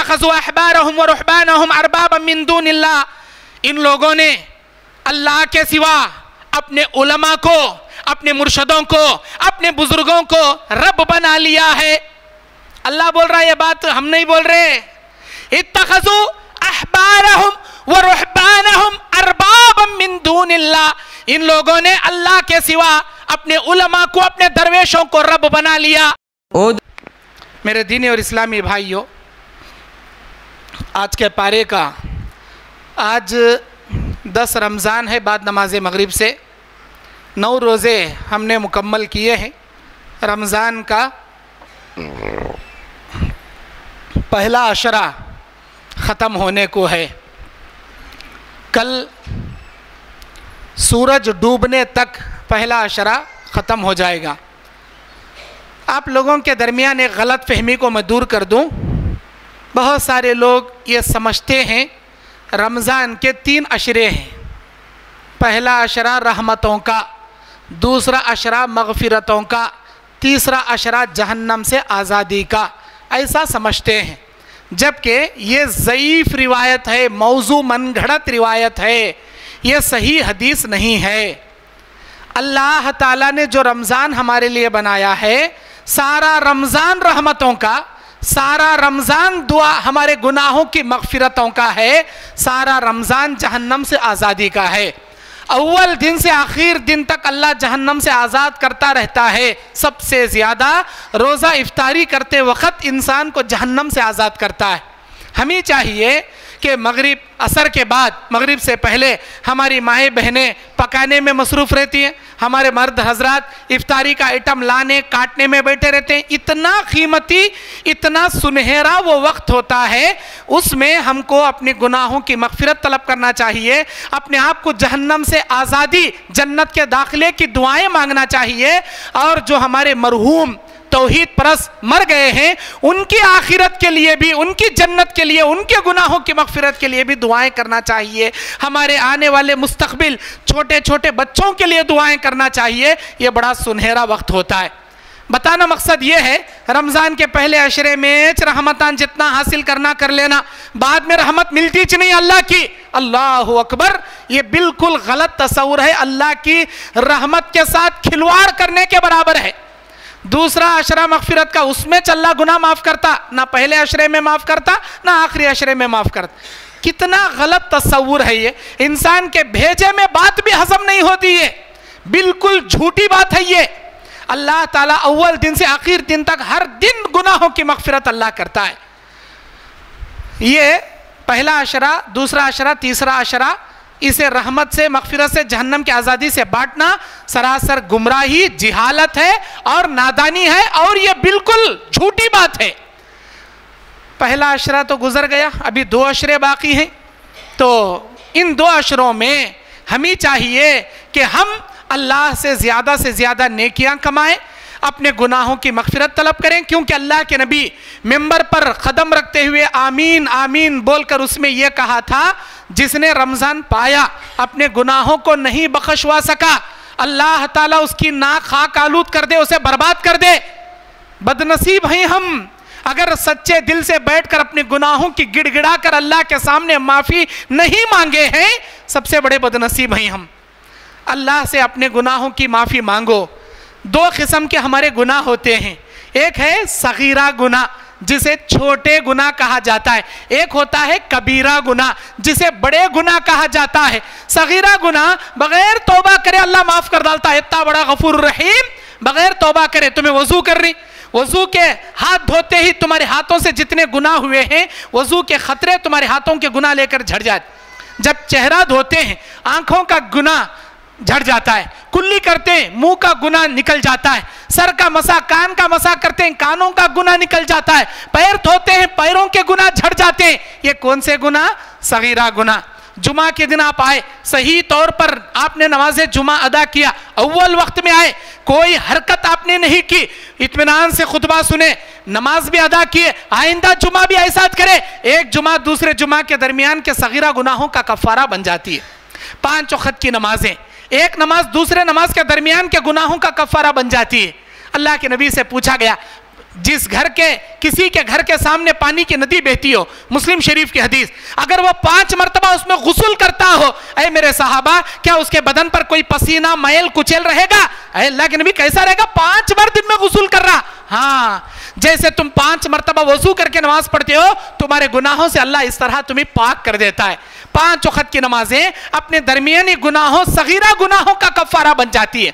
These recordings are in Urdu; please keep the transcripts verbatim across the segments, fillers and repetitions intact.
इत्तखज़ू अहबारहुम व रुहबानहुम अरबाबन मिन दूनिल्लाह, इन लोगों ने अल्लाह के सिवा अपने उलमा को, अपने मुर्शदों को, अपने बुजुर्गों को रब बना लिया है। अल्लाह बोल रहा है, ये बात हम नहीं बोल रहे। इत्तखज़ू अहबारहुम व रुहबानहुम अरबाबन मिन दूनिल्लाह, इन लोगों ने अल्लाह के सिवा अपने उलमा को, अपने दरवेशों को रब बना लिया। मेरे दीनी और इस्लामी भाइयों, आज के पारे का, आज दस रमज़ान है बाद नमाज मगरिब से। नौ रोज़े हमने मुकम्मल किए हैं। रमज़ान का पहला अशरा ख़त्म होने को है। कल सूरज डूबने तक पहला अशरा ख़त्म हो जाएगा। आप लोगों के दरमियान एक गलत फहमी को मैं दूर कर दूं। बहुत सारे लोग ये समझते हैं रमज़ान के तीन अशरे हैं। पहला अशरा रहमतों का, दूसरा अशरा मग़फ़िरतों का, तीसरा अशरा जहन्नम से आज़ादी का, ऐसा समझते हैं। जबकि ये ज़ईफ़ रिवायत है, मौजू मनगढ़ंत रिवायत है, ये सही हदीस नहीं है। अल्लाह ताला ने जो रमज़ान हमारे लिए बनाया है, सारा रमज़ान रहमतों का, सारा रमज़ान दुआ हमारे गुनाहों की मग़फ़िरतों का है, सारा रमज़ान जहन्नम से आज़ादी का है। अव्वल दिन से आखिर दिन तक अल्लाह जहन्नम से आज़ाद करता रहता है। सबसे ज़्यादा रोज़ा इफ्तारी करते वक़्त इंसान को जहन्नम से आज़ाद करता है। हमें चाहिए कि मगरिब असर के बाद, मगरिब से पहले हमारी माएँ बहनें पकाने में मसरूफ़ रहती हैं, हमारे मर्द हजरात इफ्तारी का आइटम लाने काटने में बैठे रहते हैं। इतना कीमती, इतना सुनहरा वो वक्त होता है, उसमें हमको अपने गुनाहों की मग़फ़िरत तलब करना चाहिए, अपने आप को जहन्नम से आज़ादी, जन्नत के दाखिले की दुआएं मांगना चाहिए। और जो हमारे मरहूम तौहीद परस मर गए हैं, उनकी आखिरत के लिए भी, उनकी जन्नत के लिए, उनके गुनाहों की मग़फ़िरत के लिए भी दुआएं करना चाहिए। हमारे आने वाले मुस्तक़बिल छोटे छोटे बच्चों के लिए दुआएं करना चाहिए। ये बड़ा सुनहरा वक्त होता है। बताना मकसद ये है, रमज़ान के पहले अशरे में रहमतान जितना हासिल करना कर लेना, बाद में रहमत मिलती च नहीं अल्लाह की। अल्लाहु अकबर, ये बिल्कुल गलत तस्वुर है। अल्लाह की रहमत के साथ खिलवाड़ करने के बराबर है। दूसरा अशरा मग़फ़िरत का, उसमें अल्लाह गुनाह माफ़ करता, ना पहले अशरे में माफ़ करता, ना आखिरी अशरे में माफ़ करता। कितना गलत तस्वुर है ये। इंसान के भेजे में बात भी हज़म नहीं होती है, बिल्कुल झूठी बात है ये। अल्लाह ताला अव्वल दिन से आखिर दिन तक हर दिन गुनाहों की मग़फ़िरत अल्लाह करता है। ये पहला अशरा, दूसरा अशरा, तीसरा अशरा, इसे रहमत से, मग़फ़िरत से, जहन्नम की आज़ादी से बांटना सरासर गुमराही, जिहालत है और नादानी है, और ये बिल्कुल झूठी बात है। पहला अशरा तो गुजर गया, अभी दो अशरे बाकी हैं। तो इन दो अशरों में हमें चाहिए कि हम अल्लाह से ज़्यादा से ज़्यादा नेकियां कमाएं, अपने गुनाहों की मग़फ़िरत तलब करें। क्योंकि अल्लाह के नबी मिंबर पर कदम रखते हुए आमीन आमीन बोलकर उसमें यह कहा था, जिसने रमज़ान पाया अपने गुनाहों को नहीं बख्शवा सका, अल्लाह ताला उसकी नाक खाक आलूद कर दे, उसे बर्बाद कर दे। बदनसीब हैं हम, अगर सच्चे दिल से बैठकर अपने गुनाहों की गिड़गिड़ा कर अल्लाह के सामने माफ़ी नहीं मांगे हैं, सबसे बड़े बदनसीब हैं हम। अल्लाह से अपने गुनाहों की माफ़ी मांगो। दो किस्म के हमारे गुनाह होते हैं, एक है सगीरा गुनाह जिसे छोटे गुनाह कहा जाता है, एक होता है कबीरा गुनाह जिसे बड़े गुनाह कहा जाता है। सगीरा गुनाह बगैर तौबा करे अल्लाह माफ़ कर डालता है, इतना बड़ा गफूर रहीम। बगैर तौबा करे, तुम्हें वज़ू कर रही, वज़ू के हाथ धोते ही तुम्हारे हाथों से जितने गुनाह हुए हैं, वज़ू के खतरे तुम्हारे हाथों के गुनाह लेकर झड़ जाते। जब चेहरा धोते हैं, आंखों का गुनाह झड़ जाता है, कुल्ली करते हैं, मुंह का गुनाह निकल जाता है, सर का मसा, कान का मसा करते हैं, कानों का गुनाह निकल जाता है, पैर धोते हैं, पैरों के गुनाह झड़ जाते हैं। ये कौन से गुनाह? सगीरा गुनाह। जुमा के दिन आप आए, सही तौर पर आपने नमाज जुमा अदा किया, अव्वल वक्त में आए, कोई हरकत आपने नहीं की, इत्मीनान से खुतबा सुने, नमाज भी अदा किए, आइंदा जुमा भी ऐसा करे, एक जुमा दूसरे जुमा के दरमियान के सगीरा गुनाहों का कफ़ारा बन जाती है। पांच वक्त की नमाजें, एक नमाज दूसरे नमाज के दरमियान के गुनाहों का कफ़ारा बन जाती है। अल्लाह के नबी से पूछा गया, جس گھر کے کسی کے گھر کے سامنے پانی کی ندی بہتی ہو، مسلم شریف کی حدیث، اگر وہ پانچ مرتبہ اس میں غسل کرتا ہو، اے میرے صحابہ کیا اس کے بدن پر کوئی پسینہ میل کچل رہے گا؟ اے اللہ کے نبی کیسا رہے گا؟ پانچ بار دن میں غسل کر رہا. ہاں جیسے تم پانچ مرتبہ وضو کر کے نماز پڑھتے ہو، تمہارے گناہوں سے اللہ اس طرح تمہیں پاک کر دیتا ہے. پانچ وقت کی نمازیں اپنے درمیانی گناہوں، صغیرہ گناہوں کا کفارہ بن جاتی ہے.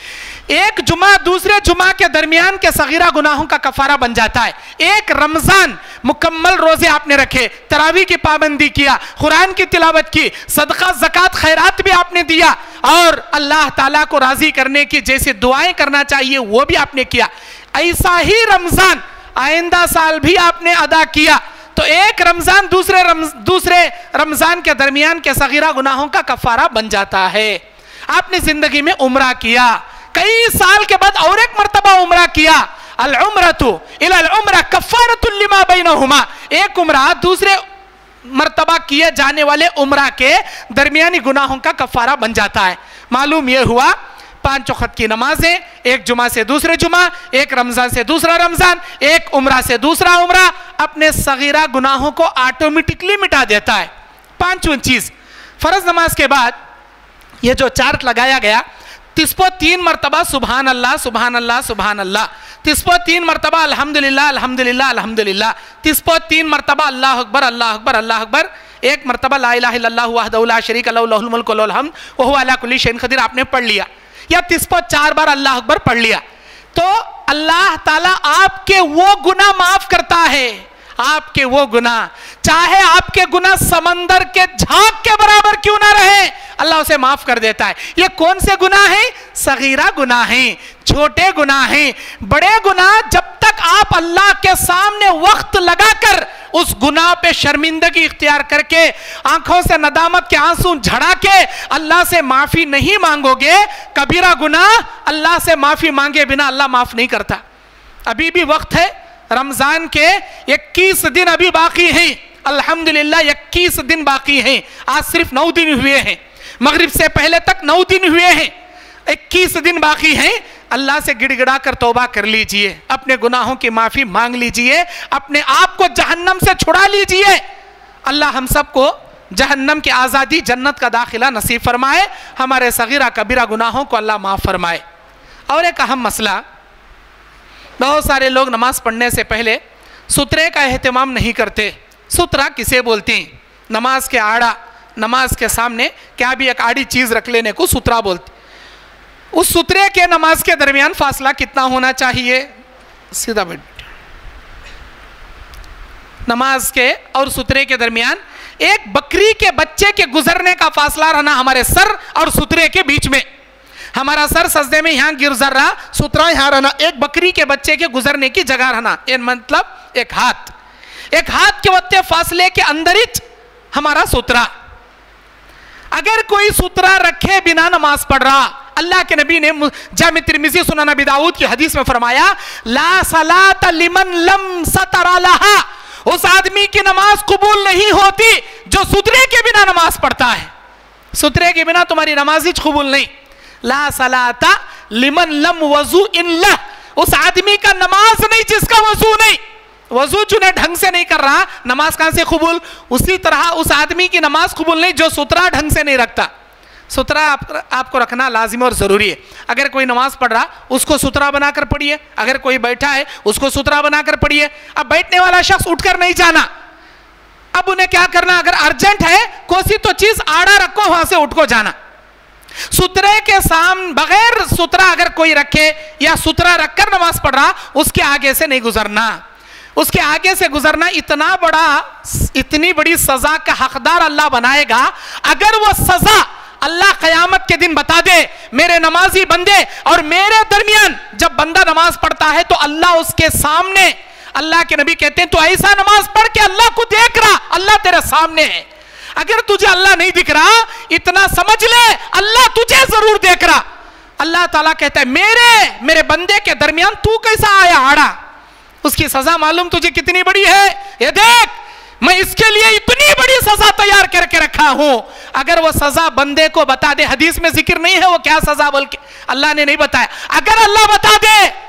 ایک جمعہ دوسرے جمعہ کے درمیان کے صغیرہ گناہوں کا کفارہ بن جاتا ہے. ایک رمضان مکمل روزے آپ نے رکھے، تراویح کی پابندی کیا، قرآن کی تلاوت کی، صدقہ زکوٰۃ خیرات بھی آپ نے دیا، اور اللہ تعالیٰ کو راضی کرنے کی جیسے دعائیں کرنا چاہیے وہ بھی آپ نے کیا. ایسا ہی رمضان آئندہ سال بھی آپ نے ادا کیا، تو ایک رمضان دوسرے رمض دوسرے رمضان کے درمیان کے صغیرہ گناہوں کا کفارہ بن جاتا ہے. آپ نے زندگی میں عمرہ کیا، کئی سال کے بعد اور ایک مرتبہ عمرہ کیا. العمرۃ الی العمرہ کفارۃ لما بینہما، ایک عمرہ دوسرے مرتبہ کیے جانے والے عمرہ کے درمیانی گناہوں کا کفارہ بن جاتا ہے. معلوم یہ ہوا پانچ وقت کی نمازیں، ایک جمعہ سے دوسرے جمعہ، ایک رمضان سے دوسرا رمضان، ایک عمرہ سے دوسرا عمرہ اپنے صغیرہ گناہوں کو آٹومیٹکلی مٹا دیتا ہے. پانچویں چیز، فرض نماز کے بعد یہ جو چارٹ لگایا گیا، تسپو تین مرتبہ سبحان اللہ سبحان اللہ سبحان اللہ، تسپو تین مرتبہ الحمدللہ الحمدللہ الحمدللہ، تسپو تین مرتبہ اللہ اکبر اللہ اکبر اللہ اکبر، ایک مرتبہ لا الہ الا اللہ وحدہ لا شریک لہ لہ الملک و لہ الحمد وہو علی کل شیء قدیر آپ نے پڑھ لیا، یا تسپو چار بار اللہ اکبر پڑھ لیا، تو اللہ تعالیٰ آپ کے وہ گناہ معاف کرتا ہے. آپ کے وہ گناہ، چاہے آپ کے گناہ سمندر کے جھاگ کے برابر کیوں نہ رہے، اللہ اسے معاف کر دیتا ہے. یہ کون سے گناہ ہیں؟ صغیرہ گناہ ہیں، چھوٹے گناہ ہیں. بڑے گناہ جب تک آپ اللہ کے سامنے وقت لگا کر اس گناہ پہ شرمندگی اختیار کر کے آنکھوں سے ندامت کے آنسو جھڑا کے اللہ سے معافی نہیں مانگو گے، کبیرہ گناہ اللہ سے معافی مانگے بنا اللہ معاف نہیں کرتا. ابھی بھی وقت ہے، رمضان کے اکیس دن ابھی باقی ہیں، الحمدللہ اکیس دن باقی ہیں. آج صرف نو دن ہوئے ہیں، مغرب سے پہلے تک نو دن ہوئے ہیں، اکیس دن باقی ہیں. اللہ سے گڑ گڑا کر توبہ کر لیجئے، اپنے گناہوں کی معافی مانگ لیجئے، اپنے آپ کو جہنم سے چھڑا لیجئے. اللہ ہم سب کو جہنم کی آزادی، جنت کا داخلہ نصیب فرمائے، ہمارے صغیرہ کبیرہ گناہوں کو اللہ معاف فرمائے. اور ایک اہم مسئلہ، بہت سارے لوگ نماز پڑھنے سے پہلے سترے کا اہتمام نہیں کرتے. سترہ کسے بولتے ہیں؟ نماز کے آڑا، نماز کے سامنے کیا بھی ایک آڑی چیز رکھ لینے کو سترہ بولتے. اس سترے کے نماز کے درمیان فاصلہ کتنا ہونا چاہیے؟ سیدھا بیٹھ. نماز کے اور سترے کے درمیان ایک بکری کے بچے کے گزرنے کا فاصلہ رہنا ہمارے سر اور سترے کے بیچ میں. ہمارا سر سجدے میں یہاں گرزر رہا، سترہ یہاں رہنا، ایک بکری کے بچے کے گزرنے کی جگہ رہنا، یہ مطلب ایک ہاتھ ایک ہاتھ کے وقت فاصلے کے اندر ہی ہمارا سترہ. اگر کوئی سترہ رکھے بنا نماز پڑھ رہا، اللہ کے نبی نے جامع ترمذی سنن ابی داؤد کی حدیث میں فرمایا لا صلاۃ لمن لم ستر لہا، اس آدمی کی نماز قبول نہیں ہوتی جو سترے کے بنا نماز پڑھتا ہے. سترے کے بنا تمہاری نماز ہی قبول نہیں. لا صلاۃ لمن لم وضو ان لہ، اس آدمی کا نماز نہیں جس کا وضو نہیں، وضو چنے ڈھنگ سے نہیں کر رہا، نماز کہاں سے قبول؟ اسی طرح اس آدمی کی نماز قبول نہیں جو سترہ ڈھنگ سے نہیں رکھتا. سترہ آپ کو رکھنا لازم اور ضروری ہے. اگر کوئی نماز پڑھ رہا اس کو سترہ بنا کر پڑھیے، اگر کوئی بیٹھا ہے اس کو سترہ بنا کر پڑھیے. اب بیٹھنے والا شخص اٹھ کر نہیں جانا، اب انہیں کیا کرنا؟ اگر ارجنٹ ہے کوئی سی تو چیز آڑا رکھو، وہاں سے اٹھ کو جانا. سترے کے سامنے بغیر سترہ اگر کوئی رکھے یا سترہ رکھ کر نماز پڑھ رہا، اس کے آگے سے نہیں گزرنا. اس کے آگے سے گزرنا اتنا بڑا اتنی بڑی سزا کا حقدار اللہ بنائے گا. اگر وہ سزا اللہ قیامت کے دن بتا دے میرے نمازی بندے اور میرے درمیان، جب بندہ نماز پڑھتا ہے تو اللہ اس کے سامنے، اللہ کے نبی کہتے ہیں تو ایسا نماز پڑھ کے اللہ کو دیکھ رہا، اللہ تیرے سامنے ہے. اگر تجھے اللہ نہیں دکھ رہا اتنا سمجھ لے اللہ تجھے ضرور دیکھ رہا. اللہ تعالیٰ کہتا ہے میرے میرے بندے کے درمیان تو کیسا آیا آڑا؟ اس کی سزا معلوم تجھے کتنی بڑی ہے؟ یہ دیکھ میں اس کے لیے اتنی بڑی سزا تیار کر کے رکھا ہوں. اگر وہ سزا بندے کو بتا دے، حدیث میں ذکر نہیں ہے وہ کیا سزا، بلکہ اللہ نے نہیں بتایا، اگر اللہ بتا دے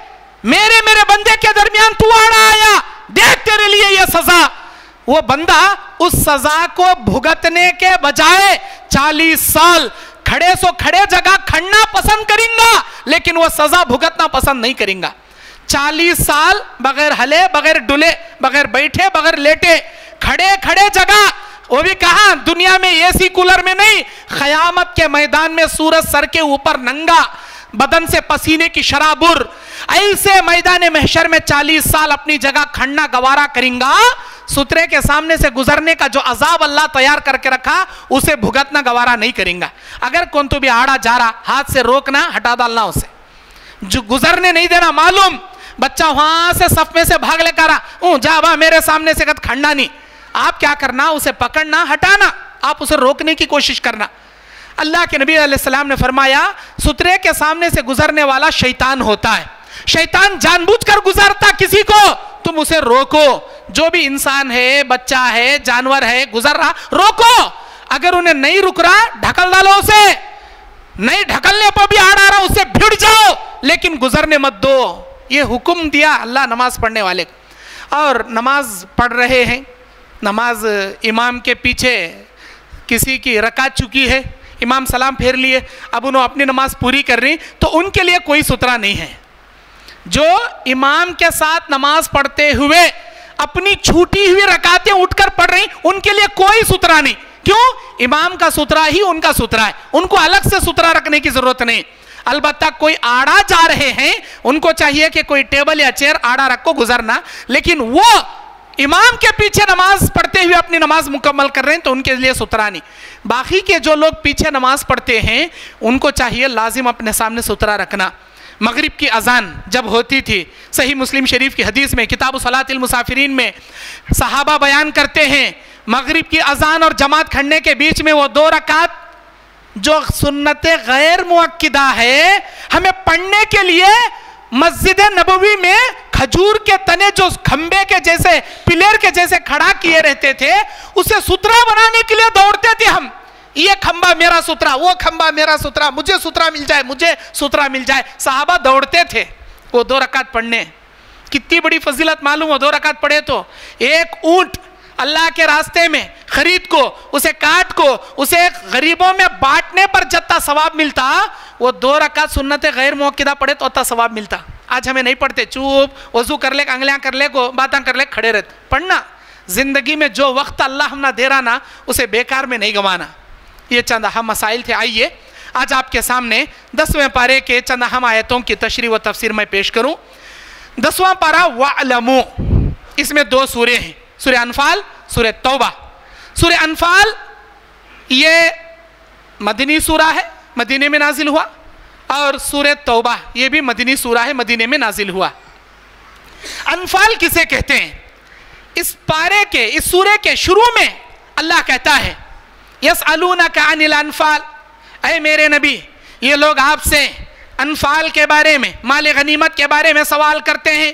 میرے میرے بندے کے درمیان تو آڑا آیا, دیکھ تیرے لیے یہ سزا. وہ بندہ اس سزا کو بھگتنے کے بجائے چالیس سال کھڑے سو کھڑے جگہ کھڑنا پسند کریں گا, لیکن وہ سزا بھگتنا پسند نہیں کریں گا. چالیس سال بغیر ہلے, بغیر ڈلے, بغیر بیٹھے, بغیر لیٹے, کھڑے کھڑے جگہ, وہ بھی کہاں دنیا میں اے سی کولر میں نہیں, قیامت کے میدان میں سورج سر کے اوپر ننگا, بدن سے پسینے کی شرابر, ایسے میدان محشر میں چالیس سال اپنی جگہ کھڑنا گوارا کریں گا. سترے کے سامنے سے گزرنے کا جو عذاب اللہ تیار کر کے رکھا اسے بھگتنا گوارا نہیں کریں گا. اگر کون تو بھی آڑا جا رہا, ہاتھ سے روکنا, ہٹا ڈالنا اسے, جو گزرنے نہیں دینا. معلوم بچہ وہاں سے صف میں سے بھاگ لے کر رہا, جا با میرے سامنے سے کت کھڑنا نہیں. آپ کیا کرنا, اسے پکڑنا, ہٹانا, آپ اسے روکنے کی کوشش کرنا. اللہ کے نبی علیہ السلام نے فرمایا سترے کے سامنے سے گزرنے والا شیطان ہوتا ہے. شیطان جان بوجھ کر گزرتا کسی کو, تم اسے روکو. جو بھی انسان ہے, بچہ ہے, جانور ہے, گزر رہا, روکو. اگر انہیں نہیں رک رہا ڈھکل ڈالو اسے, نہیں ڈھکلنے پر بھی آڑ آ رہا اسے بھیڑ جاؤ, لیکن گزرنے مت دو. یہ حکم دیا اللہ نماز پڑھنے والے کو. اور نماز پڑھ رہے ہیں, نماز امام کے پیچھے کسی کی رکعت چکی ہے, امام سلام پھیر لیے, اب انہوں اپنی نماز پوری کر رہی, تو ان کے لیے کوئی سترہ نہیں ہے. جو امام کے ساتھ نماز پڑھتے ہوئے اپنی چھوٹی ہوئی رکعتیں اٹھ کر پڑھ رہی, ان کے لیے کوئی سترہ نہیں. کیوں؟ امام کا سترہ ہی ان کا سترہ ہے, ان کو الگ سے سترہ رکھنے کی ضرورت نہیں. البتہ کوئی آڑا جا رہے ہیں, ان کو چاہیے کہ کوئی ٹیبل یا چیئر آڑا رکھ کو گزرنا, لیکن وہ امام کے پیچھے نماز پڑھتے ہوئے اپنی نماز مکمل کر رہے ہیں تو ان کے لیے سترہ نہیں. باقی کے جو لوگ پیچھے نماز پڑھتے ہیں ان کو چاہیے لازم اپنے سامنے سترہ رکھنا. مغرب کی اذان جب ہوتی تھی, صحیح مسلم شریف کی حدیث میں کتاب صلاۃ المسافرین میں صحابہ بیان کرتے ہیں, مغرب کی اذان اور جماعت کھڑنے کے بیچ میں وہ دو رکعت جو سنت غیر مؤکدہ ہے, ہمیں پڑھنے کے لیے مسجد نبوی میں کھجور کے تنے جو کھمبے کے جیسے, پلیر کے جیسے کھڑا کیے رہتے تھے, اسے سترہ بنانے کے لیے دوڑتے تھے ہم. یہ کھمبا میرا سترہ, وہ کھمبا میرا سترہ, مجھے سترہ مل جائے, مجھے سترہ مل جائے. صحابہ دوڑتے تھے وہ دو رکعت پڑھنے. کتنی بڑی فضیلت معلوم ہو, دو رکعت پڑھے تو ایک اونٹ اللہ کے راستے میں خرید کو, اسے کاٹ کو, اسے غریبوں میں بانٹنے پر جتنا ثواب ملتا, وہ دو رکعت سنت غیر مؤکدہ پڑھے تو اتنا ثواب ملتا. آج ہمیں نہیں پڑھتے, چوپ وضو کر لے, انگلیاں کر لے کو, باتاں کر لے, کھڑے رہتے. پڑھنا, زندگی میں جو وقت اللہ ہم نہ دے رہا نا, اسے بیکار میں نہیں گوانا. یہ چند اہم مسائل تھے. آئیے آج آپ کے سامنے دسویں پارے کے چند اہم آیتوں کی تشریح و تفسیر میں پیش کروں. دسواں پارہ وَعْلَمُوا, اس میں دو سورے ہیں, سورہ انفال, سورہ توبہ. سورہ انفال یہ مدنی سورہ ہے, مدینے میں نازل ہوا, اور سورہ توبہ یہ بھی مدنی سورہ ہے, مدینے میں نازل ہوا. انفال کسے کہتے ہیں؟ اس پارے کے, اس سورے کے شروع میں اللہ کہتا ہے یسألونک عن الانفال, اے میرے نبی یہ لوگ آپ سے انفال کے بارے میں, مال غنیمت کے بارے میں سوال کرتے ہیں.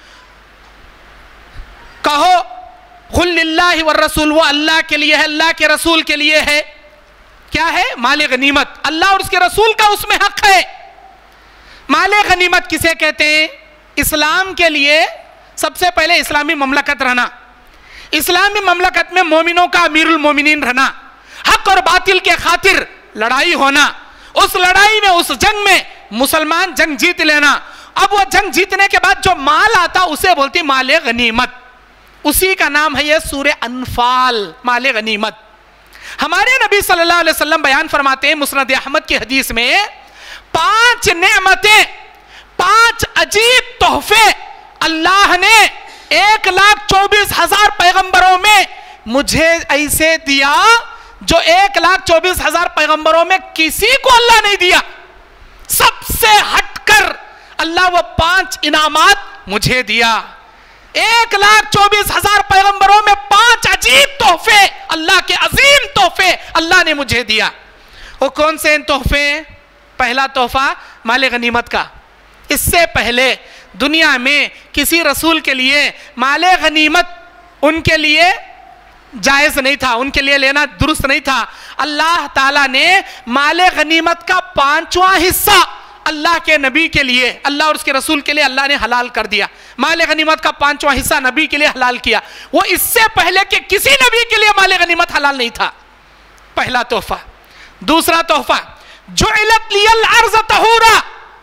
کہو قل للہ والرسول, وہ اللہ کے لیے ہے, اللہ کے رسول کے لیے ہے. کیا ہے؟ مال غنیمت. اللہ اور اس کے رسول کا اس میں حق ہے. مال غنیمت کسے کہتے ہیں؟ اسلام کے لیے سب سے پہلے اسلامی مملکت رہنا, اسلامی مملکت میں مومنوں کا امیر المومنین رہنا, حق اور باطل کے خاطر لڑائی ہونا, اس لڑائی میں, اس جنگ میں مسلمان جنگ جیت لینا. اب وہ جنگ جیتنے کے بعد جو مال آتا اسے بولتی مال غنیمت. اسی کا نام ہے یہ سورہ انفال, مال غنیمت. ہمارے نبی صلی اللہ علیہ وسلم بیان فرماتے ہیں مسند احمد کی حدیث میں, پانچ نعمتیں, پانچ عجیب تحفے اللہ نے ایک لاکھ چوبیس ہزار پیغمبروں میں مجھے ایسے دیا جو ایک لاکھ چوبیس ہزار پیغمبروں میں کسی کو اللہ نہیں دیا. سب سے ہٹ کر اللہ وہ پانچ انعامات مجھے دیا. ایک لاکھ چوبیس ہزار پیغمبروں میں پانچ عجیب تحفے, اللہ کے عظیم تحفے اللہ نے مجھے دیا. وہ کون سے تحفے؟ پہلا تحفہ مال غنیمت کا. اس سے پہلے دنیا میں کسی رسول کے لیے مال غنیمت ان کے لیے جائز نہیں تھا, ان کے لیے لینا درست نہیں تھا. اللہ تعالیٰ نے مال غنیمت کا پانچواں حصہ اللہ کے نبی کے لیے، اللہ اور اس کے رسول کے لیے اللہ نے حلال کر دیا. مال غنیمت کا پانچواں حصہ نبی کے لیے حلال کیا. وہ اس سے پہلے کہ کسی نبی کے لیے مال غنیمت حلال نہیں تھا. پہلا تحفہ. دوسرا تحفہ، جعلت لی الارض طہورا،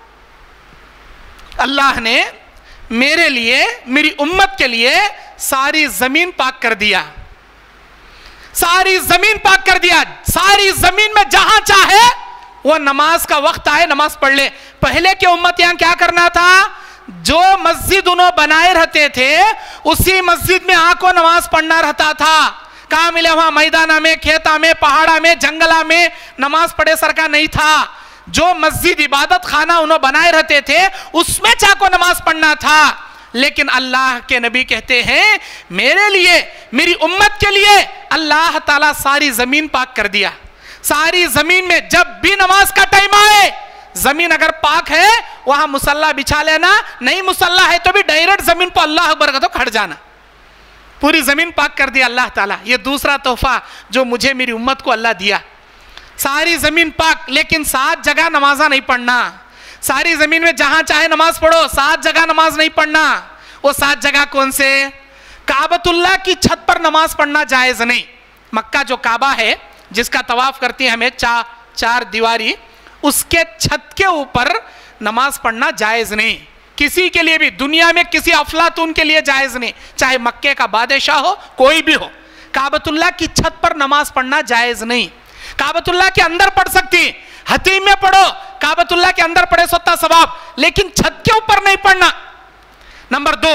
اللہ نے میرے لیے، میری امت کے لیے ساری زمین پاک کر دیا. ساری زمین پاک کر دیا. ساری زمین میں جہاں چاہے وہ نماز کا وقت آئے نماز پڑھ لے. پہلے کے امت یہاں کیا کرنا تھا؟ جو مسجد انہوں بنائے رہتے تھے اسی مسجد میں آ کو نماز پڑھنا رہتا تھا. کہاں ملے؟ وہاں میدانہ میں، کھیتا میں، پہاڑا میں، جنگلہ میں نماز پڑھے سر کا نہیں تھا. جو مسجد عبادت خانہ انہوں بنائے رہتے تھے اس میں چاہ کو نماز پڑھنا تھا. لیکن اللہ کے نبی کہتے ہیں میرے لیے، میری امت کے لیے اللہ تعالیٰ ساری زمین پاک کر دیا. ساری زمین میں جب بھی نماز کا ٹائم آئے، زمین اگر پاک ہے وہاں مصلی بچھا لینا، نہیں مصلی ہے تو بھی ڈائریکٹ زمین پر اللہ اکبر کا تو کھڑ جانا. پوری زمین پاک کر دیا اللہ تعالیٰ. یہ دوسرا تحفہ جو مجھے میری امت کو اللہ دیا. ساری زمین پاک، لیکن سات جگہ نمازہ نہیں پڑھنا. ساری زمین میں جہاں چاہے نماز پڑھو، سات جگہ نماز نہیں پڑھنا. وہ سات جگہ کون سے؟ کعبۃ اللہ کی چھت پر نماز پڑھنا جائز نہیں. مکہ جو کعبہ ہے جس کا طواف کرتی ہیں ہمیں چار چار دیواری، اس کے چھت کے اوپر نماز پڑھنا جائز نہیں. کسی کے لیے بھی دنیا میں کسی افلاطون کے لیے جائز نہیں، چاہے مکے کا بادشاہ ہو کوئی بھی ہو. کعبۃ اللہ کی چھت پر نماز پڑھنا جائز نہیں. کعبۃ اللہ کے اندر پڑھ سکتی، حتیم میں پڑھو، کعبۃ اللہ کے اندر پڑھے سوتا ثواب، لیکن چھت کے اوپر نہیں پڑھنا. نمبر دو،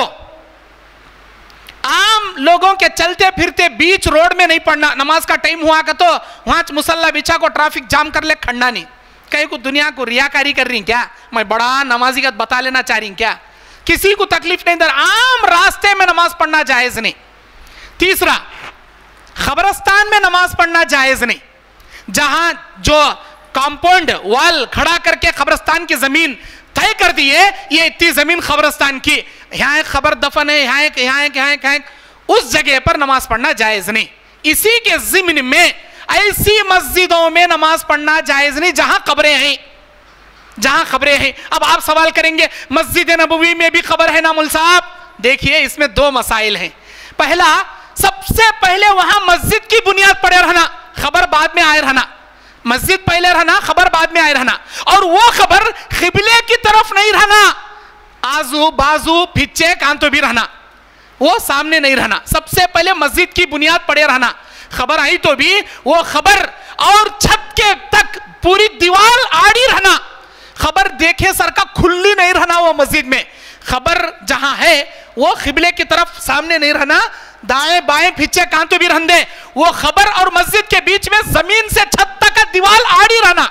عام لوگوں کے چلتے پھرتے بیچ روڈ میں نہیں پڑھنا. نماز کا ٹائم ہوا کہ تو وہاں مصلی بچھا کو ٹرافک جام کر لے کھڑنا نہیں. کہیں کو دنیا کو ریاکاری کر رہی ہیں کیا؟ میں بڑا نمازی کا بتا لینا چاہ رہی ہیں کیا؟ کسی کو تکلیف نہیں در. عام راستے میں نماز پڑھنا جائز نہیں. تیسرا، قبرستان میں نماز پڑھنا جائز نہیں. جہاں جو کمپاؤنڈ وال کھڑا کر کے قبرستان کی زمین طے کر دیے، یہ اتنی زمین قبرستان کی، یہاں ایک قبر دفن ہے، یہاں ایک یہاں ایک یہاں ایک یہاں ایک، اس جگہ پر نماز پڑھنا جائز نہیں. اسی کے ضمن میں ایسی مسجدوں میں نماز پڑھنا جائز نہیں جہاں قبریں ہیں. جہاں قبریں ہیں. اب آپ سوال کریں گے مسجد نبوی میں بھی قبر ہے نا مول صاحب؟ دیکھیے اس میں دو مسائل ہیں. پہلا، سب سے پہلے وہاں مسجد کی بنیاد پڑے رہنا، خبر بعد میں آئے رہنا. مسجد پہلے رہنا، خبر بعد میں آئے رہنا. اور وہ خبر قبلے کی طرف نہیں رہنا، آزو بازو پھچے کانتوں بھی رہنا، وہ سامنے نہیں رہنا. سب سے پہلے مسجد کی بنیاد پڑے رہنا. خبر آئی تو بھی وہ خبر اور چھت کے تک پوری دیوار آڑی رہنا. خبر دیکھے سر کا کھلی نہیں رہنا. وہ مسجد میں خبر جہاں ہے وہ قبلے کی طرف سامنے نہیں رہنا، دائیں بائیں پھچے کانتوں بھی رہن دے. وہ خبر اور مسجد کے بیچ میں زمین سے چھت تک دیوار آڑی رہنا.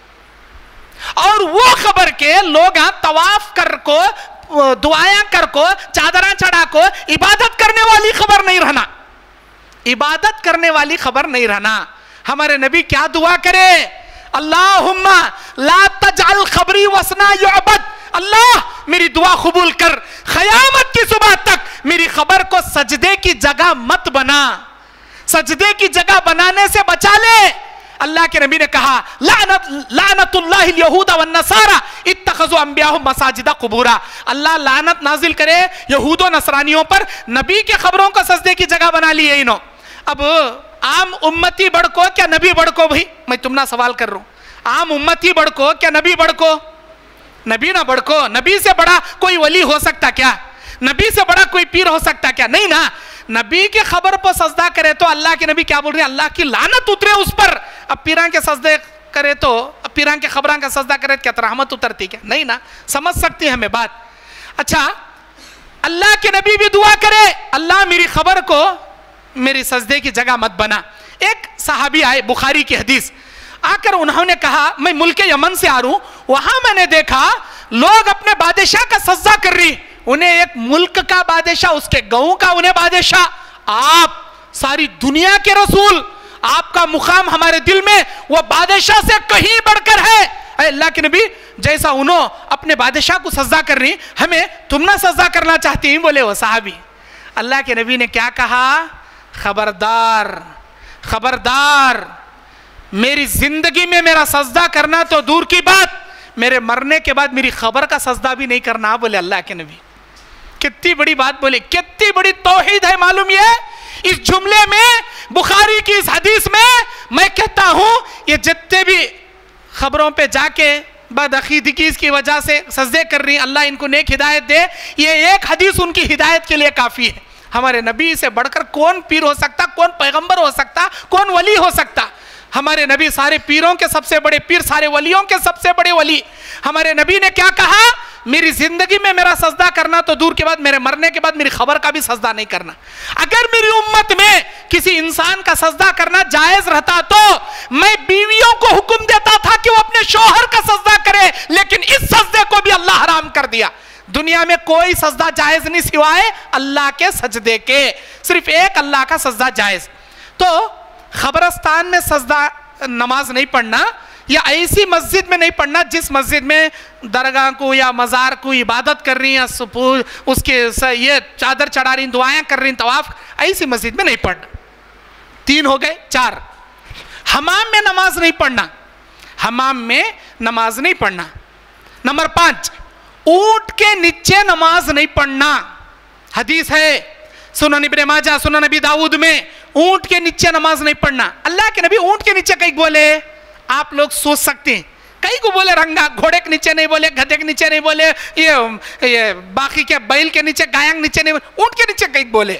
اور وہ خبر کے لوگ طواف کر کو، دعائیں کر کو، چادریں چڑھا کو عبادت کرنے والی خبر نہیں رہنا. عبادت کرنے والی خبر نہیں رہنا. ہمارے نبی کیا دعا کرے؟ اللہم لا تجعل خبری وسنا یعبد. اللہ میری دعا قبول کر، قیامت کی صبح تک میری خبر کو سجدے کی جگہ مت بنا، سجدے کی جگہ بنانے سے بچا لے. اللہ کے نبی نے کہا لعنت لعنت اللہ الیہود والنصارى اتخذوا انبیاءهم مساجد قبورا. اللہ لعنت نازل کرے یہود و نصرانیوں پر، نبی کے خبروں کو سجدے کی جگہ بنا لیے انہوں. اب عام امتی بڑھ کو کیا نبی بڑھ کو؟ بھائی میں تم نہ سوال کر رہا ہوں، عام امتی بڑھ کو کیا نبی بڑھ کو؟ نبی نہ بڑھ کو. نبی سے بڑا کوئی ولی ہو سکتا کیا؟ نبی سے بڑا کوئی پیر ہو سکتا کیا؟ نہیں نا. نبی کے خبر پر سجدہ کرے تو اللہ کے نبی کیا بول رہے ہیں؟ اللہ کی لعنت اترے اس پر. اب پیران کے سجدے کرے تو، اب پیران کے خبران کا سجدہ کرے کیا رحمت اترتی کیا؟ نہیں نا. سمجھ سکتے ہیں ہمیں بات. اچھا، اللہ کے نبی بھی دعا کرے اللہ میری خبر کو میری سجدے کی جگہ مت بنا. ایک صحابی آئے، بخاری کی حدیث، آ کر انہوں نے کہا میں ملک یمن سے آ رہا ہوں، وہاں میں نے دیکھا لوگ اپنے بادشاہ کا سجدہ کر رہی. انہیں ایک ملک کا بادشاہ، اس کے گاؤں کا انہیں بادشاہ، آپ ساری دنیا کے رسول، آپ کا مقام ہمارے دل میں وہ بادشاہ سے کہیں بڑھ کر ہے. اے اللہ کے نبی، جیسا انہوں اپنے بادشاہ کو سجدہ کر رہی، ہمیں تم نہ سجدہ کرنا چاہتی ہیں؟ بولے وہ صحابی. اللہ کے نبی نے کیا کہا؟ خبردار خبردار، میری زندگی میں میرا سجدہ کرنا تو دور کی بات، میرے مرنے کے بعد میری خبر کا سجدہ بھی نہیں کرنا، بولے اللہ کے نبی۔ کتنی بڑی بات بولے، کتنی بڑی توحید ہے معلوم یہ اس جملے میں، بخاری کی اس حدیث میں۔ میں کہتا ہوں یہ جتنے بھی خبروں پہ جا کے بدعقیدگی کی وجہ سے سجدے کر رہی ہیں، اللہ ان کو نیک ہدایت دے، یہ ایک حدیث ان کی ہدایت کے لیے کافی ہے۔ ہمارے نبی سے بڑھ کر کون پیر ہو سکتا، کون پیغمبر ہو سکتا، کون ولی ہو سکتا؟ ہمارے نبی سارے پیروں کے سب سے بڑے پیر، سارے ولیوں کے سب سے بڑے ولی۔ ہمارے نبی نے کیا کہا؟ میری زندگی میں میرا سجدہ کرنا تو دور کے بعد، میرے مرنے کے بعد میری خبر کا بھی سجدہ نہیں کرنا۔ اگر میری امت میں کسی انسان کا سجدہ کرنا جائز رہتا تو میں بیویوں کو حکم دیتا تھا کہ وہ اپنے شوہر کا سجدہ کرے، لیکن اس سجدے کو بھی اللہ حرام کر دیا۔ دنیا میں کوئی سجدہ جائز نہیں سوائے اللہ کے سجدے کے، صرف ایک اللہ کا سجدہ جائز۔ تو قبرستان میں سجدہ نماز نہیں پڑھنا، یا ایسی مسجد میں نہیں پڑھنا جس مسجد میں درگاہ کو یا مزار کو عبادت کر رہی ہیں، اس کے یہ چادر چڑھا رہی ہیں، دعائیں کر رہی ہیں، طواف، ایسی مسجد میں نہیں پڑھنا۔ تین ہو گئے۔ چار، حمام میں نماز نہیں پڑھنا، حمام میں نماز نہیں پڑھنا۔ نمبر پانچ، اونٹ کے نیچے نماز نہیں پڑھنا۔ حدیث ہے سنن ابن ماجہ، سنن نبی داؤد میں، اونٹ کے نیچے نماز نہیں پڑھنا۔ اللہ کے نبی اونٹ کے نیچے کہیں بولے؟ آپ لوگ سوچ سکتے ہیں کئی کو بولے رنگا، گھوڑے کے نیچے نہیں بولے، گدھے کے نیچے نہیں بولے، یہ باقی کے بیل کے نیچے، گایاں کے نیچے نہیں بولے، اونٹ کے نیچے کہیں بولے؟